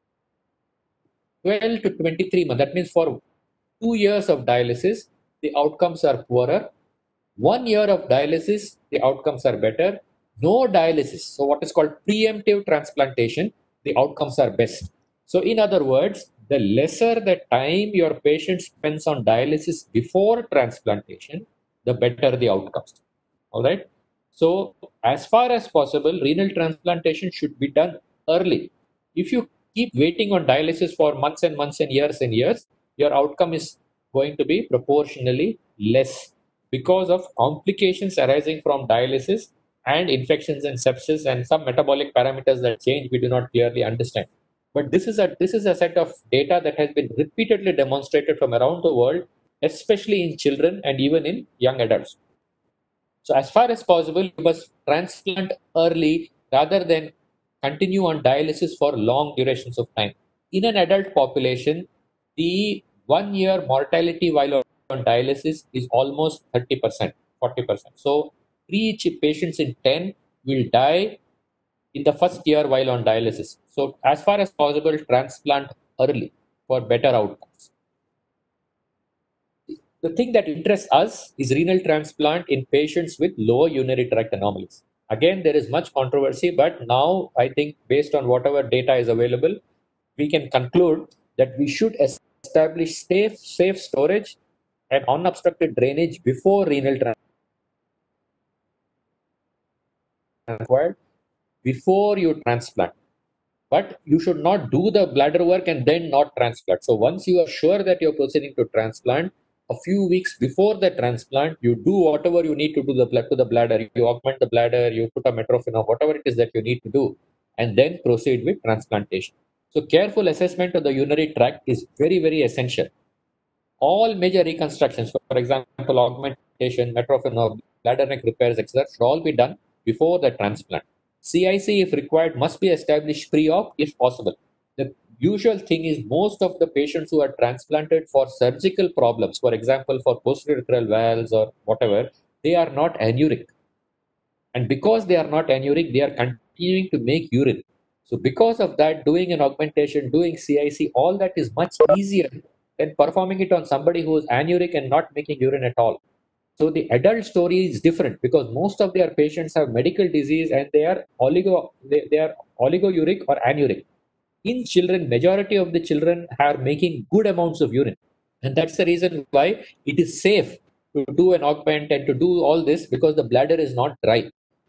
12 to 23 months, that means for 2 years of dialysis, the outcomes are poorer. 1 year of dialysis, the outcomes are better. No dialysis, so what is called preemptive transplantation, the outcomes are best. So, in other words, the lesser the time your patient spends on dialysis before transplantation, the better the outcomes. All right. So, as far as possible, renal transplantation should be done early. If you keep waiting on dialysis for months and years, your outcome is going to be proportionally less because of complications arising from dialysis and infections and sepsis and some metabolic parameters that change we do not clearly understand. But this is a set of data that has been repeatedly demonstrated from around the world, especially in children and even in young adults. So as far as possible, you must transplant early rather than continue on dialysis for long durations of time. In an adult population, the 1 year mortality while on dialysis is almost 30%, 40%. So 3 patients in 10 will die in the first year while on dialysis. So as far as possible, transplant early for better outcomes. The thing that interests us is renal transplant in patients with lower urinary tract anomalies. Again, there is much controversy, but now I think based on whatever data is available, we can conclude that we should establish safe storage and unobstructed drainage before renal transplant, before you transplant. But you should not do the bladder work and then not transplant. So once you are sure that you're proceeding to transplant, a few weeks before the transplant, you do whatever you need to do to the bladder. You augment the bladder, you put a metrophen or whatever it is that you need to do, and then proceed with transplantation. So careful assessment of the urinary tract is very, very essential. All major reconstructions, for example, augmentation, metrophen, or bladder neck repairs, etc., should all be done before the transplant. CIC, if required, must be established pre-op if possible. The usual thing is most of the patients who are transplanted for surgical problems, for example, for posterior valves or whatever, they are not anuric. And because they are not anuric, they are continuing to make urine. So because of that, doing an augmentation, doing CIC, all that is much easier than performing it on somebody who is anuric and not making urine at all. So the adult story is different because most of their patients have medical disease and they are they are oligouric or anuric. In children, majority of the children are making good amounts of urine. And that's the reason why it is safe to do an augment and to do all this because the bladder is not dry.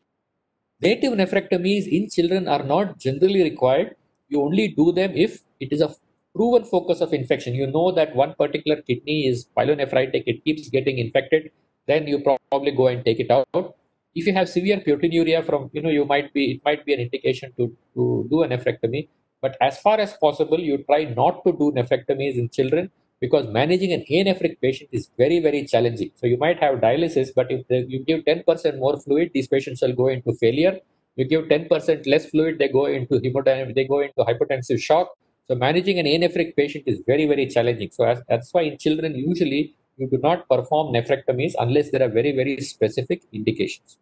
Native nephrectomies in children are not generally required. You only do them if it is a proven focus of infection. You know that one particular kidney is pyelonephritic, it keeps getting infected, then you probably go and take it out. If you have severe proteinuria from, it might be an indication to do a nephrectomy. But as far as possible, you try not to do nephrectomies in children because managing an anephric patient is very, very challenging. So you might have dialysis, but if you give 10% more fluid, these patients will go into failure. You give 10% less fluid, they go into hemodynamic, they go into hypotensive shock. So managing an anephric patient is very, very challenging. So that's why in children, usually you do not perform nephrectomies unless there are very, very specific indications.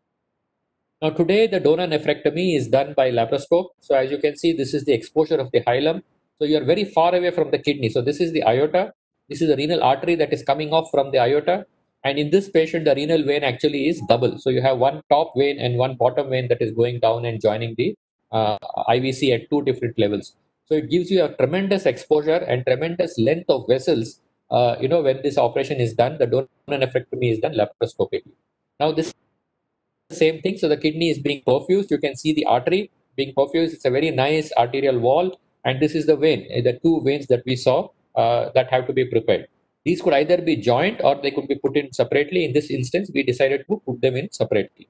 Now today, the donor nephrectomy is done by laparoscope. So as you can see, this is the exposure of the hilum. So you are very far away from the kidney. So this is the aorta. This is the renal artery that is coming off from the aorta. And in this patient, the renal vein actually is double. So you have one top vein and one bottom vein that is going down and joining the IVC at two different levels. So it gives you a tremendous exposure and tremendous length of vessels. When this operation is done, the donor nephrectomy is done laparoscopically. Now this same thing. So the kidney is being perfused. You can see the artery being perfused. It's a very nice arterial wall. And this is the vein, the two veins that we saw that have to be prepared. These could either be joint or they could be put in separately. In this instance, we decided to put them in separately.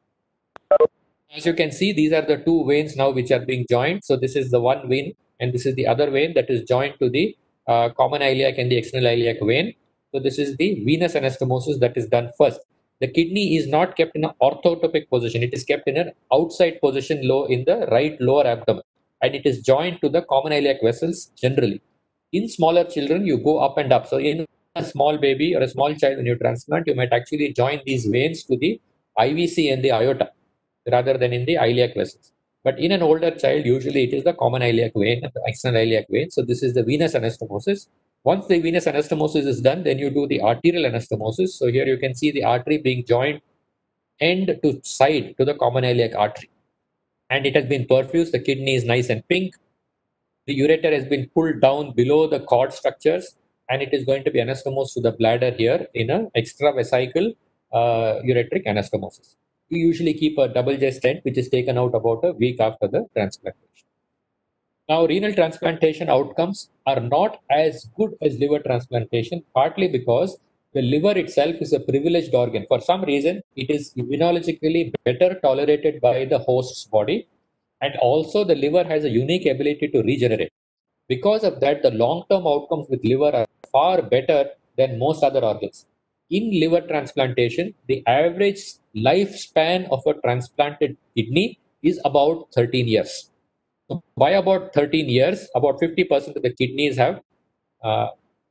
As you can see, these are the two veins now which are being joined. So this is the one vein and this is the other vein that is joined to the common iliac and the external iliac vein. So this is the venous anastomosis that is done first. The kidney is not kept in an orthotopic position. It is kept in an outside position low in the right lower abdomen. And it is joined to the common iliac vessels generally. In smaller children, you go up and up. So in a small baby or a small child when you transplant, you might actually join these veins to the IVC and the aorta rather than in the iliac vessels. But in an older child, usually it is the common iliac vein and the external iliac vein. So this is the venous anastomosis. Once the venous anastomosis is done, then you do the arterial anastomosis. So here you can see the artery being joined end to side to the common iliac artery. And it has been perfused. The kidney is nice and pink. The ureter has been pulled down below the cord structures and it is going to be anastomosed to the bladder here in an extravesical ureteric anastomosis. We usually keep a double J stent which is taken out about a week after the transplantation. Now, renal transplantation outcomes are not as good as liver transplantation, partly because the liver itself is a privileged organ. For some reason, it is immunologically better tolerated by the host's body, and also the liver has a unique ability to regenerate. Because of that, the long-term outcomes with liver are far better than most other organs. In liver transplantation, the average lifespan of a transplanted kidney is about 13 years. So by about 13 years, about 50% of the kidneys have uh,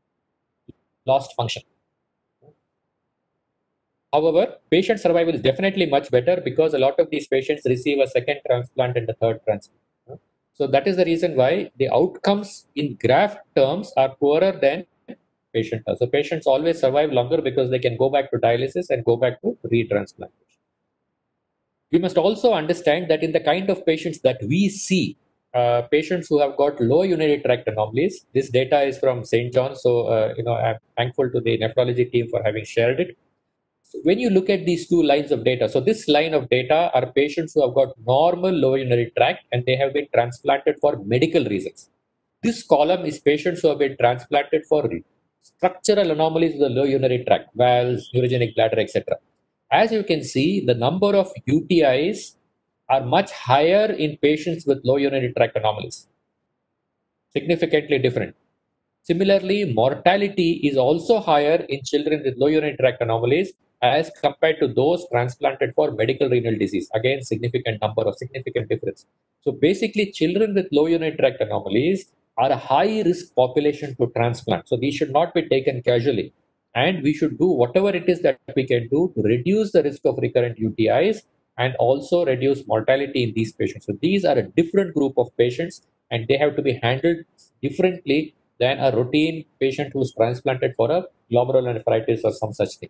lost function. However, patient survival is definitely much better because a lot of these patients receive a second transplant and a third transplant. So that is the reason why the outcomes in graft terms are poorer than patient. So patients always survive longer because they can go back to dialysis and go back to retransplantation. We must also understand that in the kind of patients that we see, patients who have got low urinary tract anomalies, this data is from St. John's, so I'm thankful to the nephrology team for having shared it. So when you look at these two lines of data, so this line of data are patients who have got normal lower urinary tract and they have been transplanted for medical reasons. This column is patients who have been transplanted for structural anomalies of the lower urinary tract, valves, neurogenic bladder, etc. As you can see, the number of UTIs are much higher in patients with low urinary tract anomalies, significantly different. Similarly, mortality is also higher in children with low urinary tract anomalies as compared to those transplanted for medical renal disease. Again, significant difference. So basically, children with low urinary tract anomalies are a high risk population to transplant. So these should not be taken casually. And we should do whatever it is that we can do to reduce the risk of recurrent UTIs and also reduce mortality in these patients. So these are a different group of patients and they have to be handled differently than a routine patient who's transplanted for a glomerulonephritis or some such thing.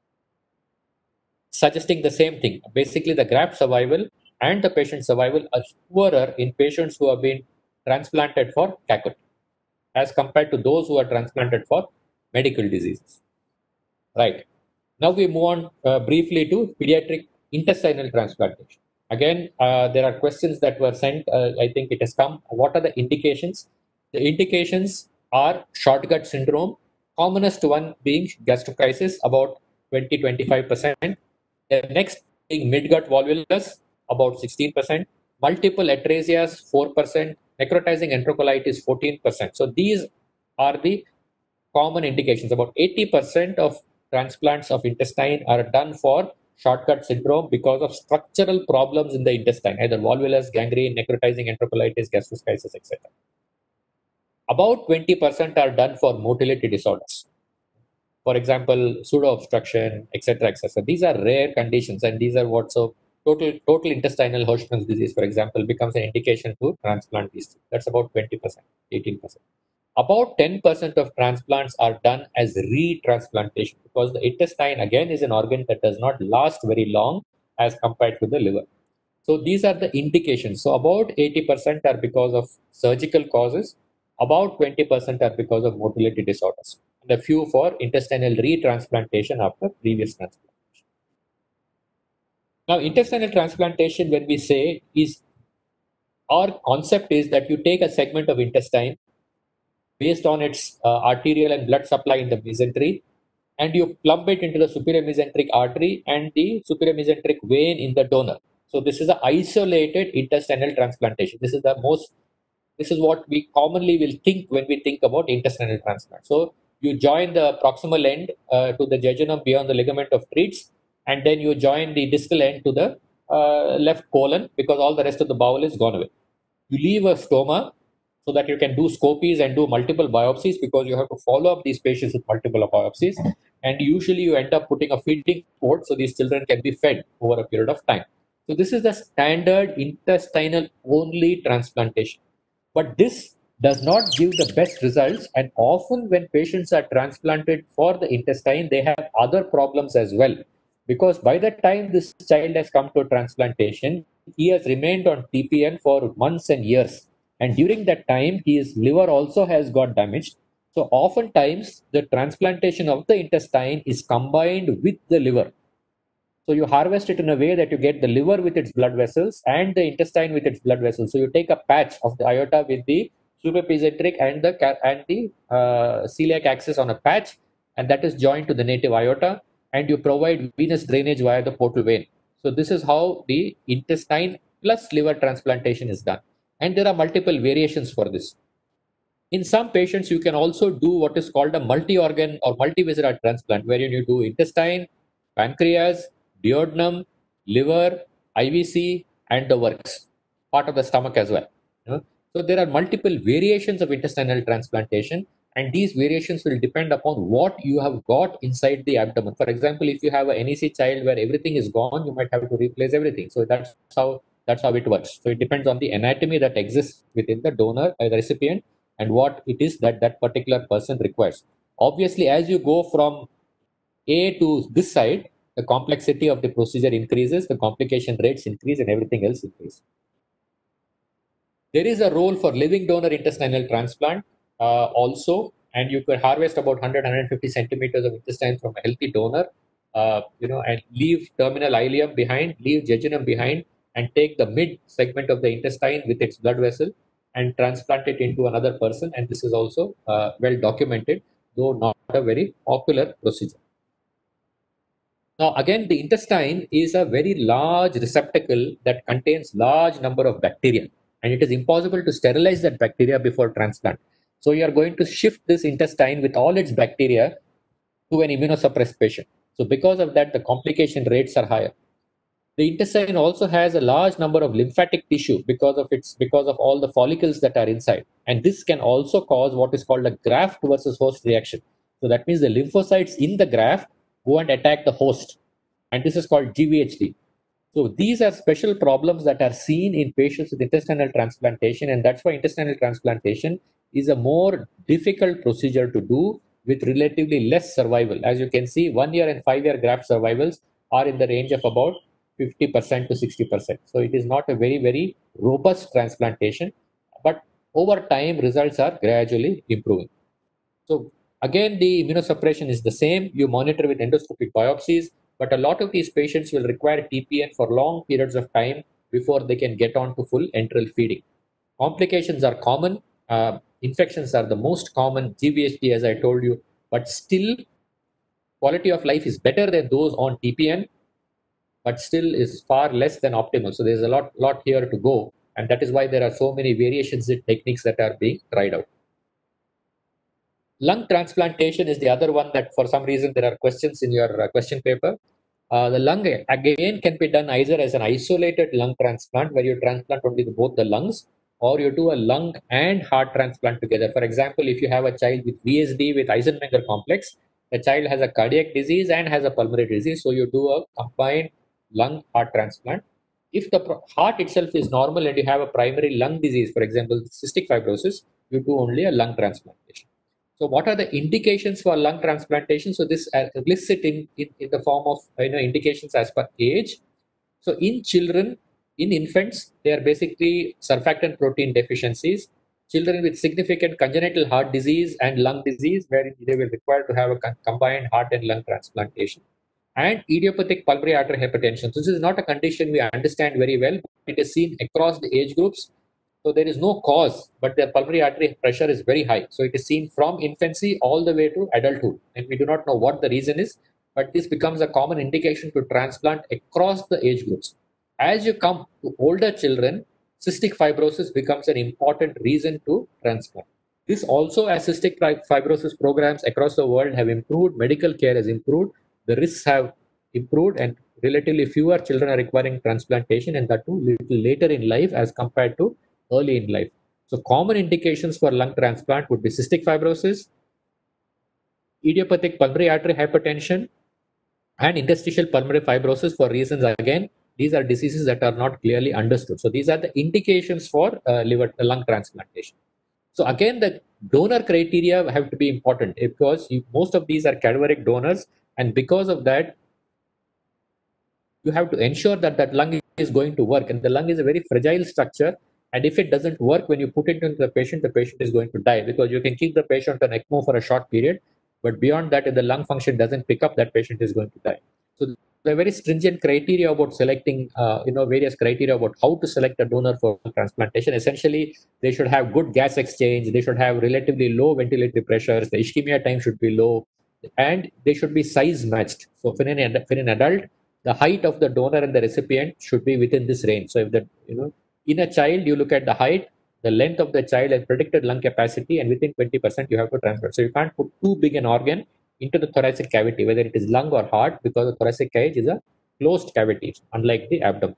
Suggesting the same thing. Basically, the graft survival and the patient survival are poorer in patients who have been transplanted for CACUT as compared to those who are transplanted for medical diseases. Right. Now we move on briefly to pediatric intestinal transplantation. Again, there are questions that were sent. I think it has come. What are the indications? The indications are short gut syndrome, commonest one being gastroschisis, about 20-25%. The next being midgut volvulus, about 16%. Multiple atrasias, 4%. Necrotizing enterocolitis, 14%. So these are the common indications. About 80% of transplants of intestine are done for short gut syndrome because of structural problems in the intestine, either volvulus, gangrene, necrotizing enterocolitis, gastroschisis, etc. About 20% are done for motility disorders. For example, pseudo obstruction, etc., etc. These are rare conditions, and these are what so total intestinal Hirschman's disease, for example, becomes an indication to transplant these two. That's about 20%, 18%. About 10% of transplants are done as retransplantation because the intestine, again, is an organ that does not last very long as compared to the liver. So these are the indications. So about 80% are because of surgical causes, about 20% are because of motility disorders, and a few for intestinal retransplantation after previous transplantation. Now, intestinal transplantation, when we say, is our concept is that you take a segment of intestine based on its arterial and blood supply in the mesentery, and you plumb it into the superior mesenteric artery and the superior mesenteric vein in the donor. So this is an isolated intestinal transplantation. This is what we commonly will think when we think about intestinal transplant. So you join the proximal end to the jejunum beyond the ligament of Treats, and then you join the distal end to the left colon because all the rest of the bowel is gone away. You leave a stoma so that you can do scopies and do multiple biopsies because you have to follow up these patients with multiple biopsies. And usually you end up putting a feeding port so these children can be fed over a period of time. So this is the standard intestinal only transplantation. But this does not give the best results. And often when patients are transplanted for the intestine, they have other problems as well. Because by the time this child has come to transplantation, he has remained on TPN for months and years. And during that time, his liver also has got damaged. So oftentimes, the transplantation of the intestine is combined with the liver. So you harvest it in a way that you get the liver with its blood vessels and the intestine with its blood vessels. So you take a patch of the aorta with the supraepicentric and the celiac axis on a patch, and that is joined to the native aorta, and you provide venous drainage via the portal vein. So this is how the intestine plus liver transplantation is done. And there are multiple variations for this. In some patients, you can also do what is called a multi-organ or multi-visceral transplant, wherein you do intestine, pancreas, duodenum, liver, IVC, and the works, part of the stomach as well. So there are multiple variations of intestinal transplantation, and these variations will depend upon what you have got inside the abdomen. For example, if you have an NEC child where everything is gone, you might have to replace everything. So that's how it works. So it depends on the anatomy that exists within the donor, the recipient, and what it is that that particular person requires. Obviously, as you go from A to this side, the complexity of the procedure increases, the complication rates increase, and everything else increases. There is a role for living donor intestinal transplant also, and you could harvest about 100-150 centimeters of intestine from a healthy donor, and leave terminal ileum behind, leave jejunum behind, and take the mid segment of the intestine with its blood vessel and transplant it into another person. And this is also well documented, though not a very popular procedure. Now, again, the intestine is a very large receptacle that contains large number of bacteria, and it is impossible to sterilize that bacteria before transplant. So you are going to shift this intestine with all its bacteria to an immunosuppressed patient. So because of that, the complication rates are higher. The intestine also has a large number of lymphatic tissue because of all the follicles that are inside, and this can also cause what is called a graft versus host reaction. So that means the lymphocytes in the graft go and attack the host, and this is called GVHD. So these are special problems that are seen in patients with intestinal transplantation, and that's why intestinal transplantation is a more difficult procedure to do with relatively less survival. As you can see, 1 year and 5-year graft survivals are in the range of about 50% to 60%. So it is not a very, very robust transplantation, but over time, results are gradually improving. So again, the immunosuppression is the same. You monitor with endoscopic biopsies, but a lot of these patients will require TPN for long periods of time before they can get on to full enteral feeding. Complications are common. Infections are the most common, GVHD, as I told you, but still quality of life is better than those on TPN, but still is far less than optimal. So there's a lot here to go, and that is why there are so many variations in techniques that are being tried out. Lung transplantation is the other one that for some reason there are questions in your question paper. The lung again can be done either as an isolated lung transplant where you transplant only both the lungs, or you do a lung and heart transplant together. For example, if you have a child with VSD with Eisenmenger complex, the child has a cardiac disease and has a pulmonary disease, so you do a combined lung heart transplant. If the heart itself is normal and you have a primary lung disease, for example, cystic fibrosis, you do only a lung transplantation. So what are the indications for lung transplantation? So this lists it in the form of indications as per age. So in children, in infants, they are basically surfactant protein deficiencies. Children with significant congenital heart disease and lung disease, where they will require to have a combined heart and lung transplantation. And idiopathic pulmonary artery hypertension. So this is not a condition we understand very well. It is seen across the age groups. So there is no cause, but the pulmonary artery pressure is very high. So it is seen from infancy all the way to adulthood. And we do not know what the reason is, but this becomes a common indication to transplant across the age groups. As you come to older children, cystic fibrosis becomes an important reason to transplant. This also, as cystic fibrosis programs across the world have improved, medical care has improved, the risks have improved, and relatively fewer children are requiring transplantation, and that too little later in life as compared to early in life. So common indications for lung transplant would be cystic fibrosis, idiopathic pulmonary artery hypertension, and interstitial pulmonary fibrosis. For reasons, again, these are diseases that are not clearly understood. So these are the indications for lung transplantation. So again, the donor criteria have to be important because most of these are cadaveric donors, and because of that, you have to ensure that that lung is going to work, and the lung is a very fragile structure. And if it doesn't work, when you put it into the patient is going to die, because you can keep the patient on ECMO for a short period, but beyond that, if the lung function doesn't pick up, that patient is going to die. So there are very stringent criteria about selecting, various criteria about how to select a donor for transplantation. Essentially, they should have good gas exchange, they should have relatively low ventilatory pressures, the ischemia time should be low, and they should be size matched. So for an adult, the height of the donor and the recipient should be within this range. So if in a child, you look at the height, the length of the child, and predicted lung capacity, and within 20% you have to transfer. So you can't put too big an organ into the thoracic cavity, whether it is lung or heart, because the thoracic cage is a closed cavity, unlike the abdomen.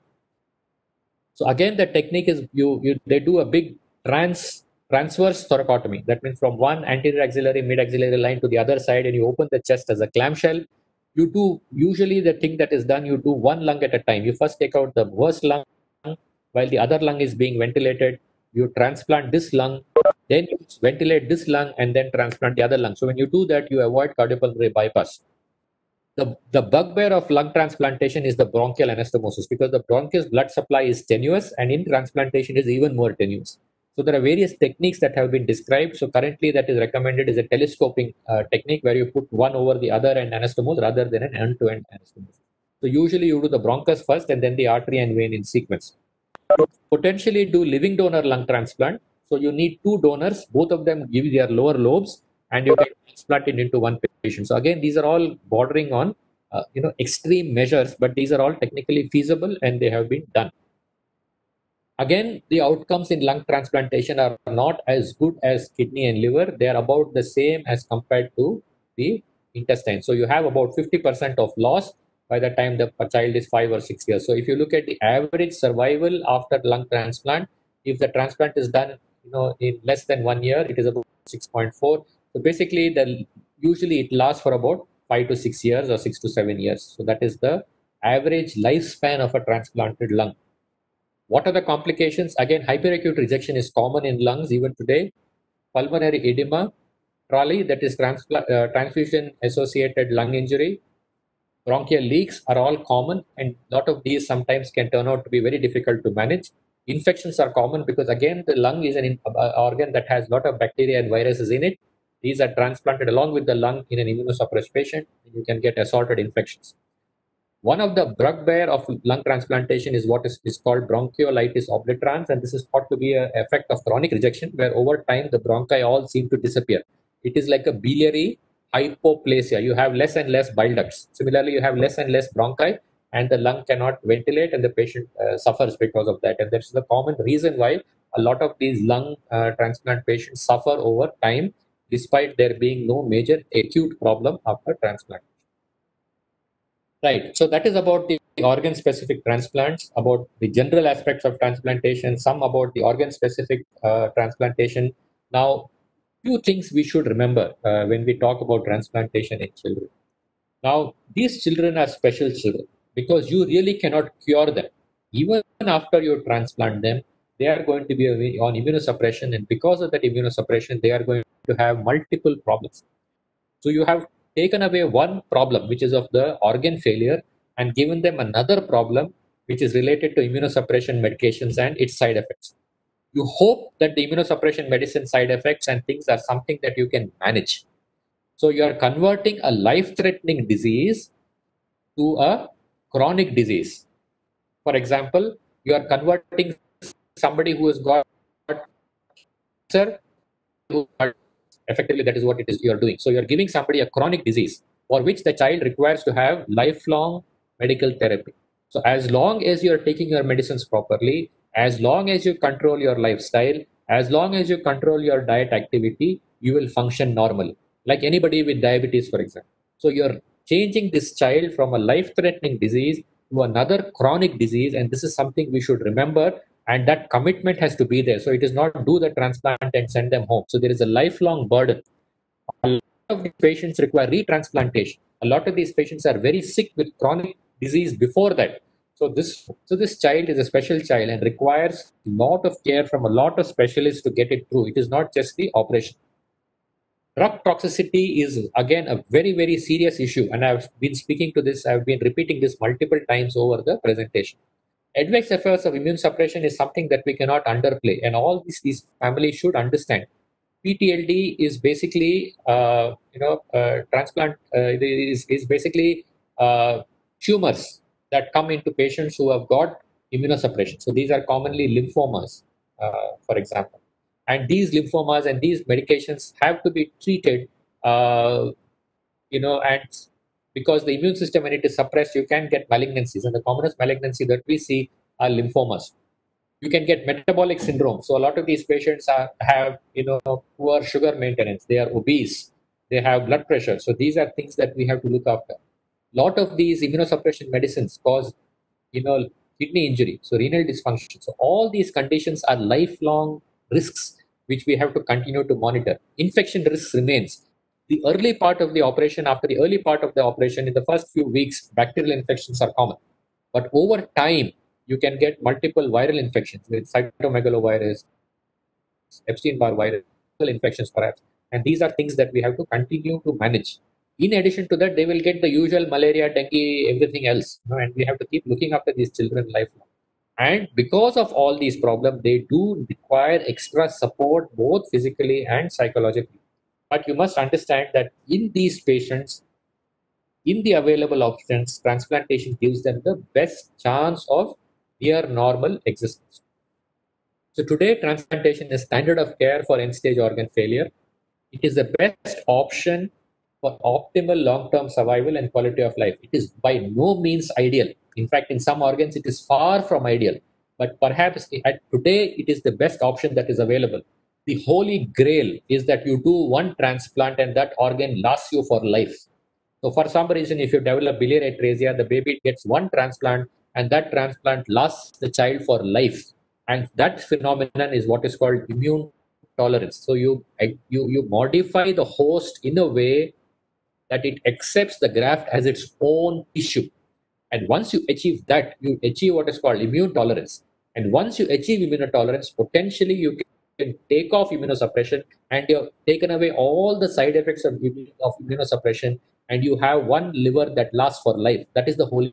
So again, the technique is they do a big transverse thoracotomy. That means from one anterior axillary, mid axillary line to the other side, and you open the chest as a clamshell. You do usually the thing that is done. You do one lung at a time. You first take out the worst lung while the other lung is being ventilated. You transplant this lung, then you ventilate this lung, and then transplant the other lung. So when you do that, you avoid cardiopulmonary bypass. the bugbear of lung transplantation is the bronchial anastomosis, because the bronchial blood supply is tenuous, and in transplantation is even more tenuous. So there are various techniques that have been described. So currently that is recommended is a telescoping technique where you put one over the other and anastomose rather than an end-to-end anastomosis. So usually you do the bronchus first and then the artery and vein in sequence. Potentially do living donor lung transplant. So you need two donors, both of them give their lower lobes, and you can transplant it into one patient. So again, these are all bordering on extreme measures, but these are all technically feasible and they have been done. Again, the outcomes in lung transplantation are not as good as kidney and liver. They are about the same as compared to the intestine. So you have about 50% of loss by the time the child is 5 or 6 years. So if you look at the average survival after lung transplant, if the transplant is done, in less than 1 year, it is about 6.4. So basically, usually it lasts for about 5 to 6 years or 6 to 7 years. So that is the average lifespan of a transplanted lung. What are the complications? Again, hyperacute rejection is common in lungs even today. Pulmonary edema, TRALI, that is transfusion-associated lung injury, bronchial leaks are all common, and a lot of these sometimes can turn out to be very difficult to manage. Infections are common because, again, the lung is an organ that has a lot of bacteria and viruses in it. These are transplanted along with the lung in an immunosuppressed patient, and you can get assorted infections. One of the bugbear of lung transplantation is what is called bronchiolitis obliterans, and this is thought to be an effect of chronic rejection, where over time the bronchi all seem to disappear. It is like a biliary hypoplasia. You have less and less bile ducts. Similarly, you have less and less bronchi, and the lung cannot ventilate, and the patient suffers because of that. And that's the common reason why a lot of these lung transplant patients suffer over time, despite there being no major acute problem after transplant. Right. So that is about the organ specific transplants, about the general aspects of transplantation, some about the organ specific transplantation. Now, few things we should remember when we talk about transplantation in children. Now, these children are special children because you really cannot cure them. Even after you transplant them, they are going to be on immunosuppression, and because of that immunosuppression, they are going to have multiple problems. So you have taken away one problem, which is of the organ failure, and given them another problem, which is related to immunosuppression medications and its side effects. You hope that the immunosuppression medicine side effects and things are something that you can manage. So you are converting a life-threatening disease to a chronic disease. For example, you are converting somebody who has got cancer to effectively that is what it is you are doing. So you are giving somebody a chronic disease for which the child requires to have lifelong medical therapy. So as long as you are taking your medicines properly, as long as you control your lifestyle, as long as you control your diet activity, you will function normally, like anybody with diabetes, for example. So you're changing this child from a life-threatening disease to another chronic disease, and this is something we should remember, and that commitment has to be there. So it is not do the transplant and send them home. So there is a lifelong burden. A lot of these patients require retransplantation. A lot of these patients are very sick with chronic disease before that. So this child is a special child and requires a lot of care from a lot of specialists to get it through. It is not just the operation. Drug toxicity is again a very, very serious issue, and I've been speaking to this, I've been repeating this multiple times over the presentation. Adverse effects of immune suppression is something that we cannot underplay, and all these families should understand. PTLD is basically, transplant is basically tumors that come into patients who have got immunosuppression. So these are commonly lymphomas, for example, and these lymphomas and these medications have to be treated, and because the immune system, when it is suppressed, you can get malignancies, and the commonest malignancy that we see are lymphomas. You can get metabolic syndrome. So a lot of these patients have poor sugar maintenance. They are obese. They have blood pressure. So these are things that we have to look after. A lot of these immunosuppression medicines cause kidney injury, so renal dysfunction. So all these conditions are lifelong risks which we have to continue to monitor. Infection risks remains. The early part of the operation, after the early part of the operation, in the first few weeks, bacterial infections are common. But over time, you can get multiple viral infections with cytomegalovirus, Epstein-Barr virus, infections perhaps. And these are things that we have to continue to manage. In addition to that, they will get the usual malaria, dengue, everything else. And we have to keep looking after these children lifelong. And because of all these problems, they do require extra support, both physically and psychologically. But you must understand that in these patients, in the available options, transplantation gives them the best chance of near normal existence. So today, transplantation is standard of care for end-stage organ failure. It is the best option for optimal long-term survival and quality of life. It is by no means ideal. In fact, in some organs, it is far from ideal. But perhaps today, it is the best option that is available. The holy grail is that you do one transplant and that organ lasts you for life. So for some reason, if you develop biliary atresia, the baby gets one transplant and that transplant lasts the child for life. And that phenomenon is what is called immune tolerance. So you modify the host in a way that it accepts the graft as its own tissue. And once you achieve that, you achieve what is called immune tolerance. And once you achieve immune tolerance, potentially you can take off immunosuppression and you've taken away all the side effects of immunosuppression, and you have one liver that lasts for life. That is the holy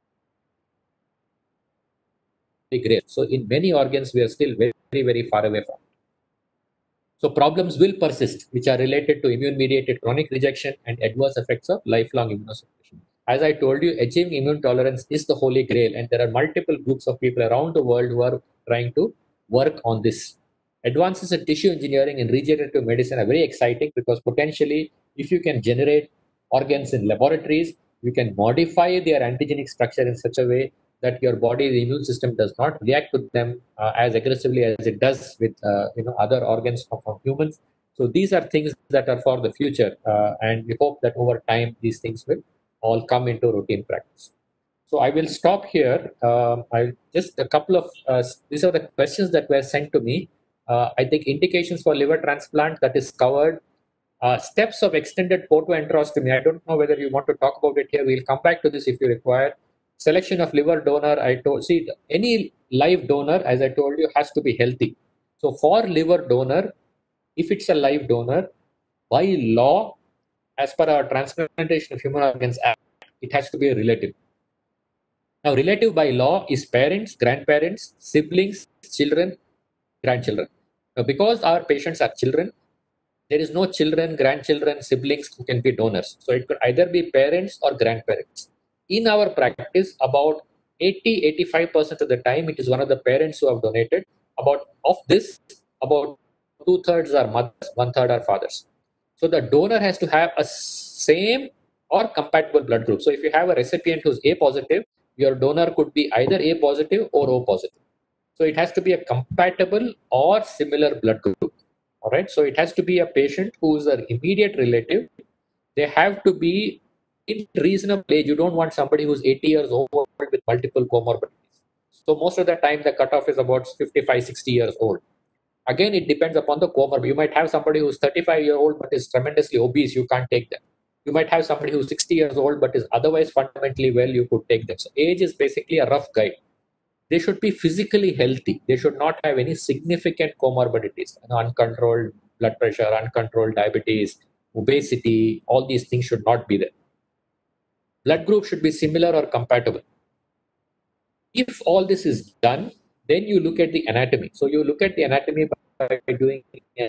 grail. So in many organs, we are still very, very far away from. So problems will persist, which are related to immune-mediated chronic rejection and adverse effects of lifelong immunosuppression. As I told you, achieving immune tolerance is the holy grail, and there are multiple groups of people around the world who are trying to work on this. Advances in tissue engineering and regenerative medicine are very exciting because potentially, if you can generate organs in laboratories, you can modify their antigenic structure in such a way that your body, the immune system, does not react to them as aggressively as it does with other organs from humans. So these are things that are for the future, and we hope that over time these things will all come into routine practice. So I will stop here. I just a couple of these are the questions that were sent to me. I think indications for liver transplant that is covered. Steps of extended portoenterostomy. I don't know whether you want to talk about it here. We'll come back to this if you require. Selection of liver donor. Any live donor, as I told you, has to be healthy. So for liver donor, if it's a live donor, by law, as per our Transplantation of Human Organs Act, it has to be a relative. Now, relative by law is parents, grandparents, siblings, children, grandchildren. Now, because our patients are children, there is no children, grandchildren, siblings who can be donors. So it could either be parents or grandparents. In our practice, about 80-85% of the time, it is one of the parents who have donated. About 2/3 are mothers, 1/3 are fathers. So the donor has to have a same or compatible blood group. So if you have a recipient who's A positive, your donor could be either A positive or O positive. So it has to be a compatible or similar blood group. All right. So it has to be a patient who is an immediate relative. They have to be in reasonable age. You don't want somebody who's 80 years old with multiple comorbidities. So most of the time, the cutoff is about 55, 60 years old. Again, it depends upon the comorbid. You might have somebody who's 35-year-old but is tremendously obese. You can't take them. You might have somebody who's 60 years old but is otherwise fundamentally well. You could take them. So age is basically a rough guide. They should be physically healthy. They should not have any significant comorbidities, uncontrolled blood pressure, uncontrolled diabetes, obesity. All these things should not be there. Blood group should be similar or compatible. If all this is done, then you look at the anatomy. So you look at the anatomy by doing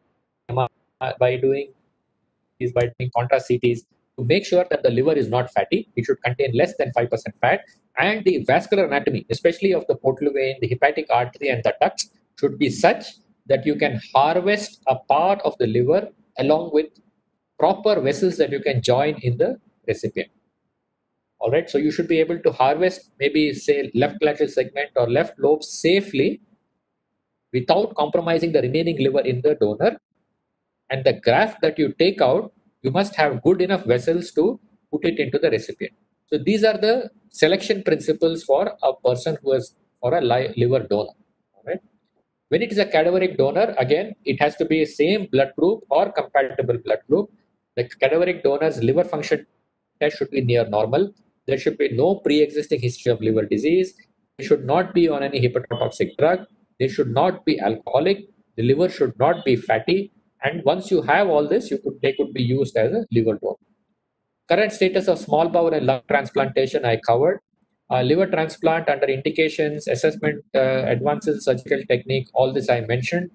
contrast CTs to make sure that the liver is not fatty. It should contain less than 5% fat, and the vascular anatomy, especially of the portal vein, the hepatic artery, and the ducts, should be such that you can harvest a part of the liver along with proper vessels that you can join in the recipient. All right, so you should be able to harvest maybe say left lateral segment or left lobe safely without compromising the remaining liver in the donor. And the graft that you take out, you must have good enough vessels to put it into the recipient. So these are the selection principles for a person who is for a liver donor. All right. When it is a cadaveric donor, again, it has to be same blood group or compatible blood group. The cadaveric donor's liver function test should be near normal. There should be no pre-existing history of liver disease. They should not be on any hepatotoxic drug. They should not be alcoholic. The liver should not be fatty. And once you have all this, they could be used as a liver donor. Current status of small bowel and lung transplantation I covered. Liver transplant under indications, assessment, advances, surgical technique, all this I mentioned.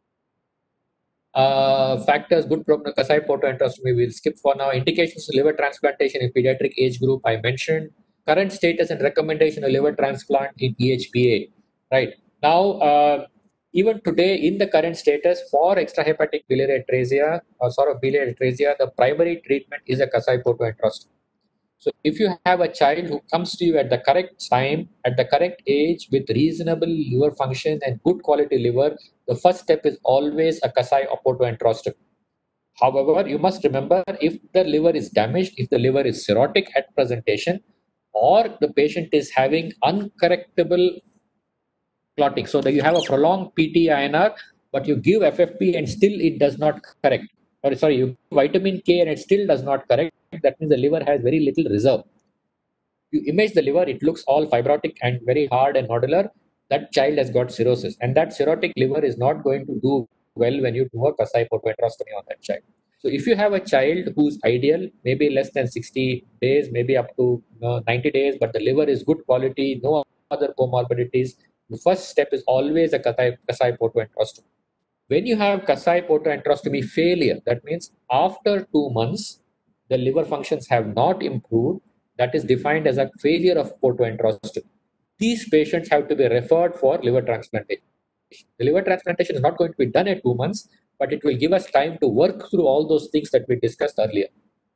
Factors, good prognosis, Kasai portoenterostomy, we'll skip for now. Indications of liver transplantation in pediatric age group I mentioned. Current status and recommendation of liver transplant in EHPA. Right. Now, even today in the current status for extrahepatic biliary atresia or sort of biliary atresia, the primary treatment is a Kasai portoenterostomy. So if you have a child who comes to you at the correct time, at the correct age, with reasonable liver function and good quality liver, the first step is always a Kasai portoenterostomy. However, you must remember, if the liver is damaged, if the liver is cirrhotic at presentation, or the patient is having uncorrectable clotting, so that you have a prolonged PT-INR, but you give FFP and still it does not correct. Or sorry, you give vitamin K and it still does not correct. That means the liver has very little reserve. You image the liver, it looks all fibrotic and very hard and nodular. That child has got cirrhosis, and that cirrhotic liver is not going to do well when you do a Kasai portoenterostomy on that child. So if you have a child who's ideal, maybe less than 60 days, maybe up to 90 days, but the liver is good quality, no other comorbidities, the first step is always a Kasai portoenterostomy. When you have Kasai portoenterostomy failure, that means after 2 months, the liver functions have not improved. That is defined as a failure of portoenterostomy. These patients have to be referred for liver transplantation. The liver transplantation is not going to be done at 2 months, but it will give us time to work through all those things that we discussed earlier.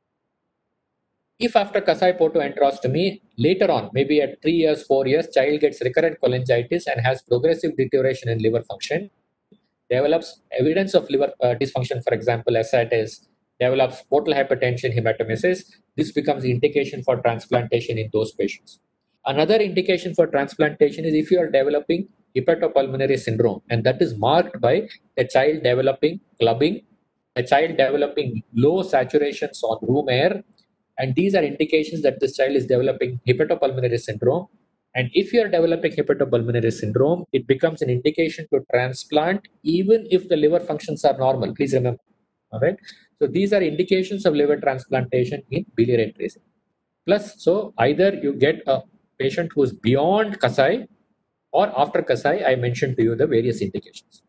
If after Kasai portoenterostomy, later on, maybe at 3 years, 4 years, child gets recurrent cholangitis and has progressive deterioration in liver function, develops evidence of liver dysfunction, for example, ascites, develops portal hypertension, hematemesis, this becomes the indication for transplantation in those patients. Another indication for transplantation is if you are developing hepatopulmonary syndrome, and that is marked by a child developing clubbing, a child developing low saturations on room air, and these are indications that this child is developing hepatopulmonary syndrome. And if you are developing hepatopulmonary syndrome, it becomes an indication to transplant even if the liver functions are normal. Please remember. All right. So these are indications of liver transplantation in biliary atresia. Plus, so either you get a patient who is beyond Kasai, or after Kasai, I mentioned to you the various indications.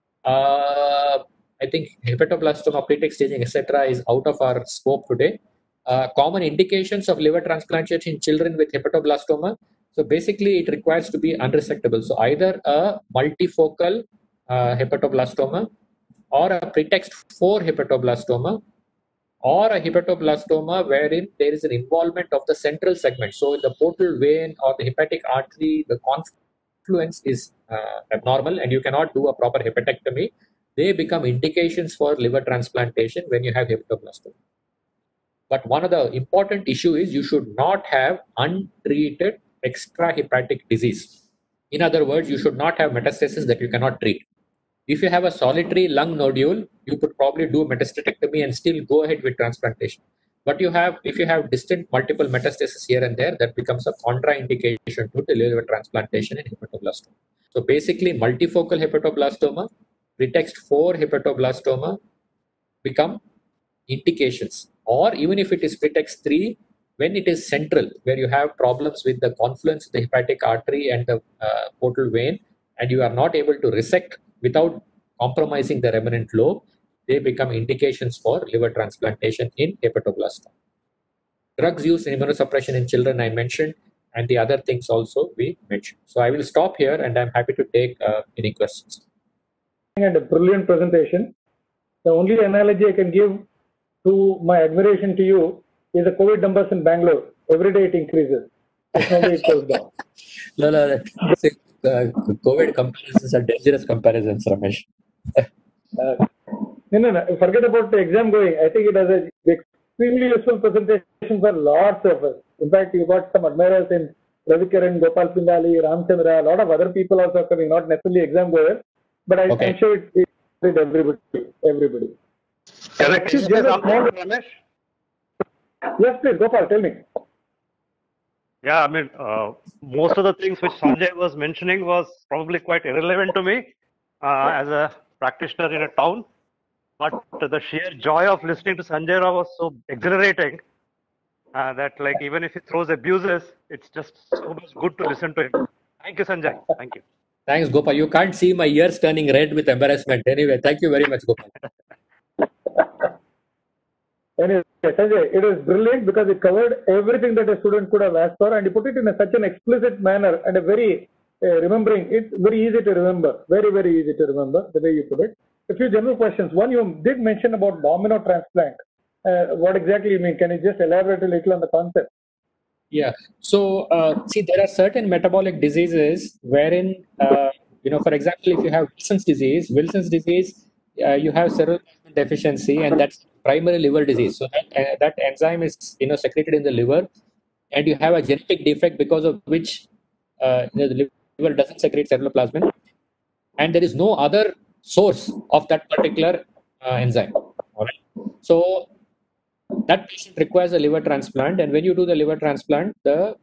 I think hepatoblastoma, pretext staging, etc., is out of our scope today. Common indications of liver transplantation in children with hepatoblastoma. So basically, it requires to be unresectable. So either a multifocal hepatoblastoma, or a pretext for hepatoblastoma, or a hepatoblastoma wherein there is an involvement of the central segment. So in the portal vein or the hepatic artery, the confluence is abnormal and you cannot do a proper hepatectomy. They become indications for liver transplantation when you have hepatoblastoma. But one of the important issue is you should not have untreated extrahepatic disease. In other words, you should not have metastasis that you cannot treat. If you have a solitary lung nodule, you could probably do metastasectomy and still go ahead with transplantation. But if you have distant multiple metastasis here and there, that becomes a contraindication to liver transplantation in hepatoblastoma. So basically, multifocal hepatoblastoma, pretext for hepatoblastoma become indications. Or even if it is pretext 3, when it is central, where you have problems with the confluence of the hepatic artery and the portal vein, and you are not able to resect without compromising the remnant lobe, they become indications for liver transplantation in hepatoblastoma. Drugs used in immunosuppression in children I mentioned, and the other things also we mentioned. So I will stop here and I'm happy to take any questions. And a brilliant presentation. The only analogy I can give to my admiration to you is the COVID numbers in Bangalore. Every day it increases. It goes down. No. COVID comparisons are dangerous comparisons, Ramesh. No. Forget about the exam going. I think it has an extremely useful presentation for lots of us. In fact, you got some admirers in Ravikaran, Gopal Pingali, Ramchandra, a lot of other people also coming, not necessarily exam goers, but I'm sure it with everybody. Can I say something, Ramesh? Yes, please, Gopal, tell me. Yeah, I mean, most of the things which Sanjay was mentioning was probably quite irrelevant to me as a practitioner in a town. But the sheer joy of listening to Sanjay Rao was so exhilarating that like even if he throws abuses, it's just so much good to listen to him. Thank you, Sanjay. Thank you. Thanks, Gopal. You can't see my ears turning red with embarrassment. Anyway, thank you very much, Gopal. Anyway, Sanjay, it is brilliant because it covered everything that a student could have asked for, and you put it in such an explicit manner and a very remembering. It's very easy to remember. Very, very easy to remember the way you put it. A few general questions. One, you did mention about domino transplant. What exactly you mean? Can you just elaborate a little on the concept? Yeah. So, see, there are certain metabolic diseases wherein, for example, if you have Wilson's disease, you have ceruloplasmin deficiency, and that's primary liver disease. So that enzyme is, secreted in the liver, and you have a genetic defect because of which, the liver doesn't secrete ceruloplasmin, and there is no other source of that particular enzyme. All right. So that patient requires a liver transplant, and when you do the liver transplant,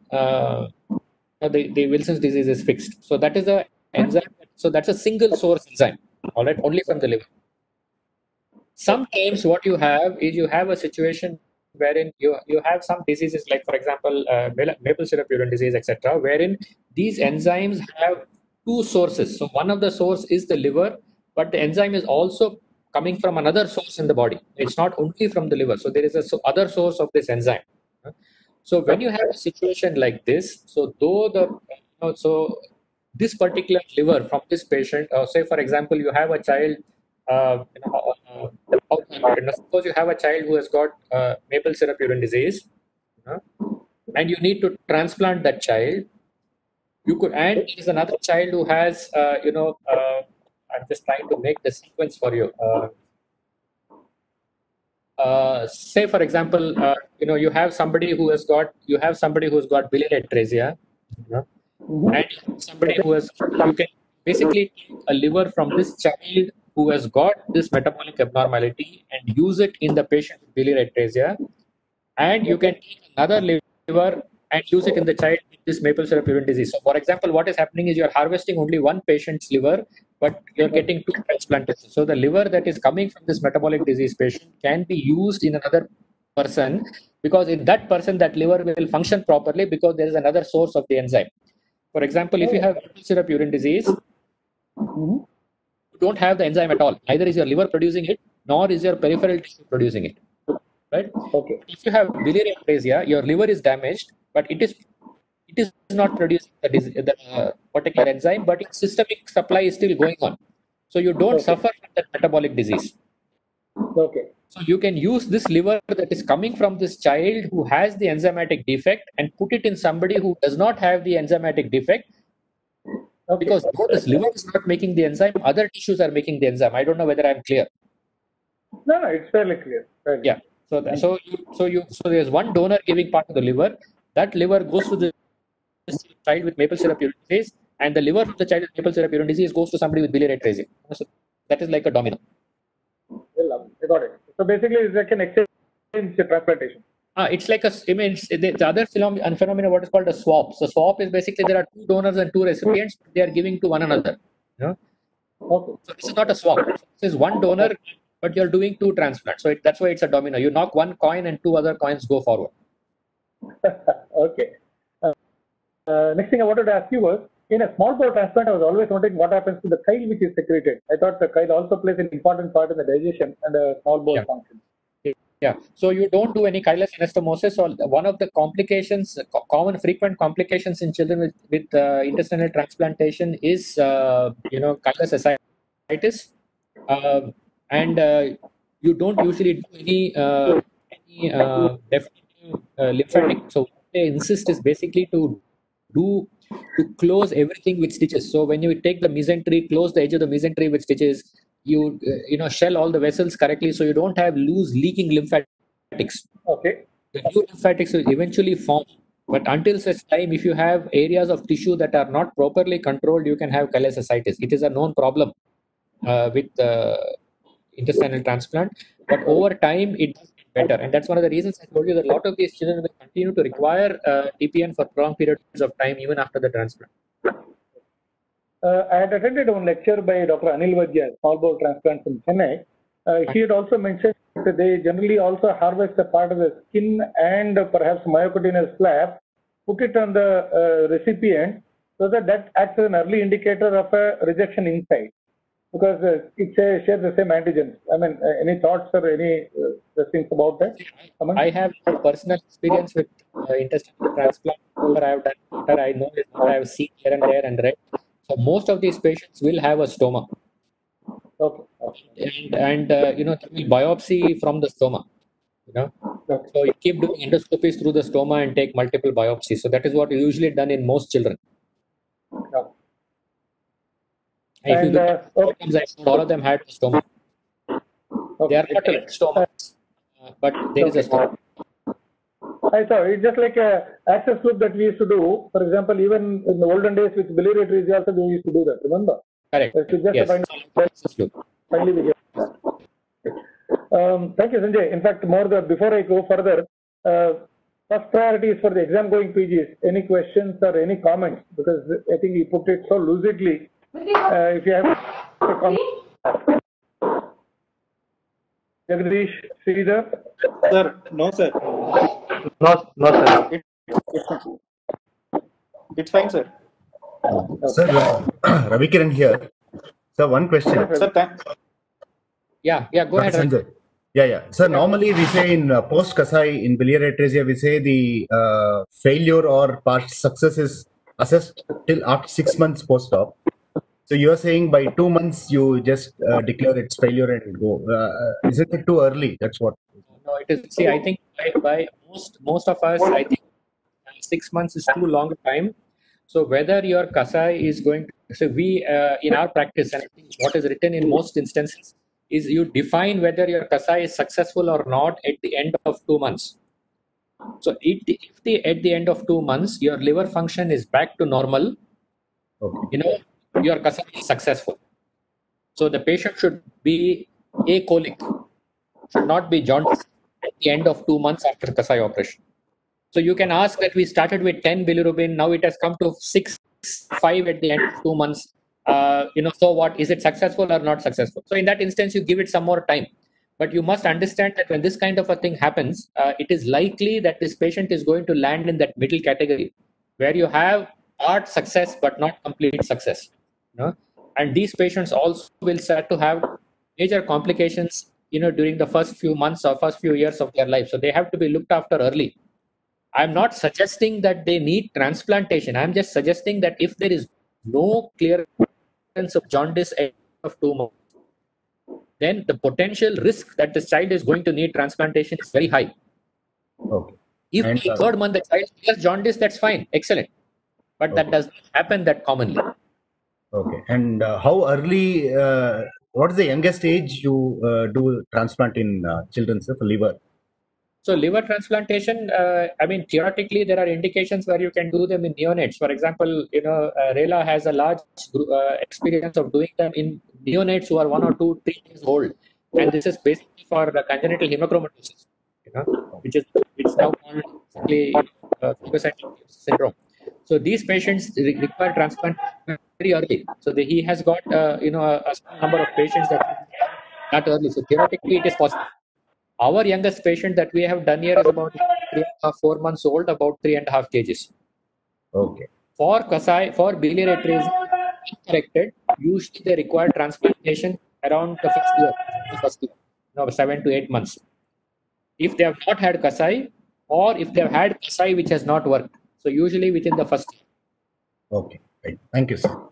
the Wilson's disease is fixed. So that is a enzyme. So that's a single source enzyme, all right, only from the liver. Sometimes what you have is you have a situation wherein you have some diseases like, for example, maple syrup urine disease, etc., wherein these enzymes have two sources. So one of the source is the liver, but the enzyme is also coming from another source in the body. It's not only from the liver. So there is a other source of this enzyme. So when you have a situation like this, so though so this particular liver from this patient, say for example, you have a child, suppose you have a child who has got maple syrup urine disease, and you need to transplant that child. You could, and there is another child who has, I'm just trying to make the sequence for you. Say for example, you have somebody who has got biliary atresia, and somebody who has, you can basically take a liver from this child who has got this metabolic abnormality and use it in the patient with biliary atresia, and you can take another liver and use it in the child with this maple syrup urine disease. So, for example, what is happening is you are harvesting only one patient's liver, but you're getting two transplantations. So, the liver that is coming from this metabolic disease patient can be used in another person, because in that person, that liver will function properly because there is another source of the enzyme. For example, if you have maple syrup urine disease, you don't have the enzyme at all. Neither is your liver producing it, nor is your peripheral tissue producing it. Right? Okay. If you have biliary atresia, your liver is damaged, but it is not producing the particular enzyme, but its systemic supply is still going on. So you don't suffer from that metabolic disease. Okay. So you can use this liver that is coming from this child who has the enzymatic defect and put it in somebody who does not have the enzymatic defect. Okay. Because though this liver is not making the enzyme, other tissues are making the enzyme. I don't know whether I'm clear. No, it's fairly clear. Yeah. So there's one donor giving part of the liver. That liver goes to the child with maple syrup urine disease, and the liver of the child with maple syrup urine disease goes to somebody with biliary atresia. So that is like a domino. Well, I got it. So basically, it's like an exchange transplantation. It's like the other phenomenon, what is called a swap. So swap is basically there are two donors and two recipients. They are giving to one another. Okay. So this is not a swap. This is one donor, but you're doing two transplants. So that's why it's a domino. You knock one coin and two other coins go forward. Okay. Next thing I wanted to ask you was, in a small bowel transplant, I was always wondering what happens to the chyle which is secreted. I thought the chyle also plays an important part in the digestion and the small bowel function. Yeah. So you don't do any chylous anastomosis. So one of the complications, common frequent complications in children with intestinal transplantation is, chylous ascites. And you don't usually do any definitive lymphatic. So what they insist is basically to close everything with stitches. So when you take the mesentery, close the edge of the mesentery with stitches. You shell all the vessels correctly, so you don't have loose leaking lymphatics. Okay. The new lymphatics will eventually form, but until such time, if you have areas of tissue that are not properly controlled, you can have chylous ascites. It is a known problem with intestinal transplant, but over time it does get better, and that's one of the reasons I told you that a lot of these children will continue to require TPN for prolonged periods of time even after the transplant. I had attended one lecture by Dr. Anil Vajja, small bowel transplant from Chennai. He had also mentioned they generally also harvest a part of the skin and perhaps myocutaneous flap, put it on the recipient, so that acts as an early indicator of a rejection inside, because it shares the same antigens. I mean, any thoughts or any things about that? I have personal experience with intestinal transplant. Whatever I have done, whatever I know is what I have seen here and there and read. So most of these patients will have a stoma. Okay. And they will biopsy from the stoma. Okay. So you keep doing endoscopies through the stoma and take multiple biopsies. So that is what is usually done in most children. Okay. If you look at outcomes, I showed all of them had stoma. Okay. They are not end stomas, but there is a stoma. I saw it's just like a access loop that we used to do. For example, even in the olden days with biliary atresia, also we used to do that. Remember? Correct. Yes. Finally, we get. Thank you, Sanjay. In fact, before I go further, first priority is for the exam going PGs. Any questions or any comments? Because I think you put it so lucidly. If you have a comment, Jagdish, Sridhar. Sir, no, sir. No, sir. It's fine, sir. Sir, Ravikiran here. Sir, one question. Sir, thanks. Yeah, go ahead. Sanjay. Yeah. Sir, normally we say in post-Kasai, in biliary atresia, we say the failure or past success is assessed till after 6 months post-op. So you are saying by 2 months you just declare its failure and go. Isn't it too early? That's what. No, it is. See, I think by most of us, I think 6 months is too long a time. So whether your Kasai is going to, so we in our practice, and I think what is written in most instances is you define whether your Kasai is successful or not at the end of 2 months. So if at the end of 2 months your liver function is back to normal, Okay. your Kasai is successful. So the patient should be acolic, should not be jaundice at the end of 2 months after Kasai operation. So you can ask that we started with 10 bilirubin, now it has come to 6, 5 at the end of 2 months. So what, is it successful or not successful? So in that instance, you give it some more time. But you must understand that when this kind of a thing happens, it is likely that this patient is going to land in that middle category where you have part success but not complete success. And these patients also will start to have major complications during the first few months or first few years of their life. So they have to be looked after early. I'm not suggesting that they need transplantation. I'm just suggesting that if there is no clearance of jaundice at the end of 2 months, then the potential risk that this child is going to need transplantation is very high. Okay. If in the 3rd month the child has jaundice, that's fine, excellent. But that does not happen that commonly. Okay. And how early, what is the youngest age you do transplant in children, sir, for liver? So liver transplantation, theoretically, there are indications where you can do them in neonates. For example, Rela has a large experience of doing them in neonates who are 1 or 2, 3 years old. And this is basically for the congenital hemochromatosis, which is now called phagocytic syndrome. So these patients require transplant very early. So he has got a small number of patients that early. So theoretically, it is possible. Our youngest patient that we have done here is about 4 months old, about 3.5 kgs. Okay. For Kasai, for biliary atresia, uncorrected, usually they require transplantation around the first year, 7 to 8 months. If they have not had Kasai, or if they have had Kasai which has not worked, so usually within the first year. Okay. Right. Thank you, sir.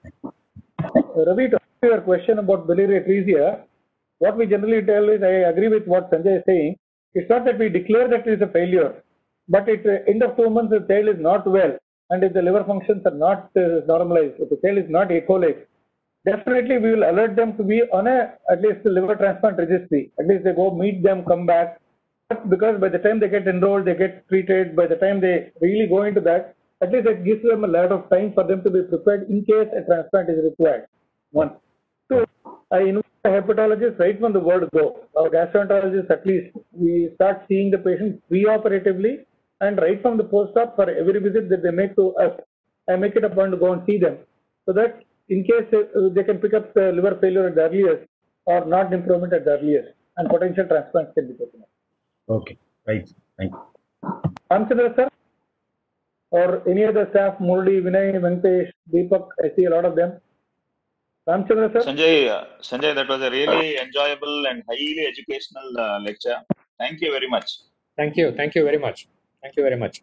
Ravi, to answer your question about biliary atresia, what we generally tell is, I agree with what Sanjay is saying. It's not that we declare that it is a failure, but at the end of 2 months, the child is not well, and if the liver functions are not normalized, if the child is not ecolic, definitely we will alert them to be on at least the liver transplant registry. At least they go meet them, come back. Because by the time they get enrolled, they get treated, by the time they really go into that, at least it gives them a lot of time for them to be prepared in case a transplant is required. 1. 2, I invite the hepatologist right from the word go. Our gastroenterologist, at least, we start seeing the patient pre-operatively, and right from the post-op, for every visit that they make to us, I make it a point to go and see them, so that in case they can pick up the liver failure at the earliest or not improvement at the earliest. and potential transplants can be taken up. Okay, right. Thank you. Ramchandra sir, or any other staff, Murli, Vinay, Venkatesh, Deepak, I see a lot of them. Ramchandra sir? Sanjay, that was a really enjoyable and highly educational lecture. Thank you very much. Thank you. Thank you very much. Thank you very much.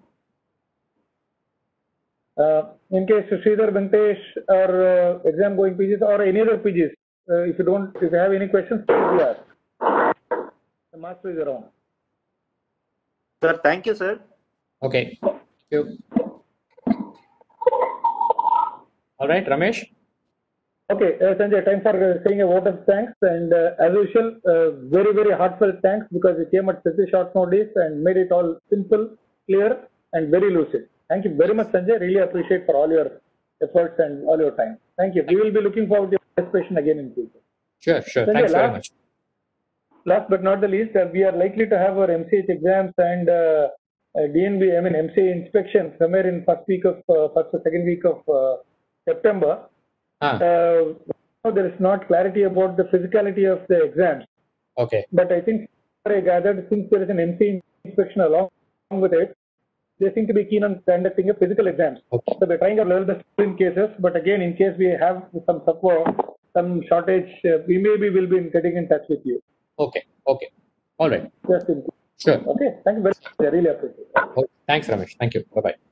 In case Sridhar, Venkatesh, or exam going PGs or any other PGs, if you have any questions, please ask. The master is around. Sir, thank you, sir. Okay. Thank you. All right, Ramesh. Okay, Sanjay, time for saying a vote of thanks, and as usual, very, very heartfelt thanks because you came at such a short notice and made it all simple, clear, and very lucid. Thank you very much, Sanjay. Really appreciate for all your efforts and all your time. Thank you. We will be looking forward to your participation again in future. Sure. Sanjay, Thanks very much. Last but not the least, we are likely to have our MCH exams and DNB, MCA inspection somewhere in first or second week of September. There is not clarity about the physicality of the exams. Okay. But I think I gathered since there is an MCA inspection along with it, they seem to be keen on conducting a physical exams. Okay. So we're trying our level best in cases, but again, in case we have some support, some shortage, we maybe will be getting in touch with you. Okay. All right. Just in case. Sure. Okay. Thank you very much. I really appreciate it. Thanks, Ramesh. Thank you. Bye-bye.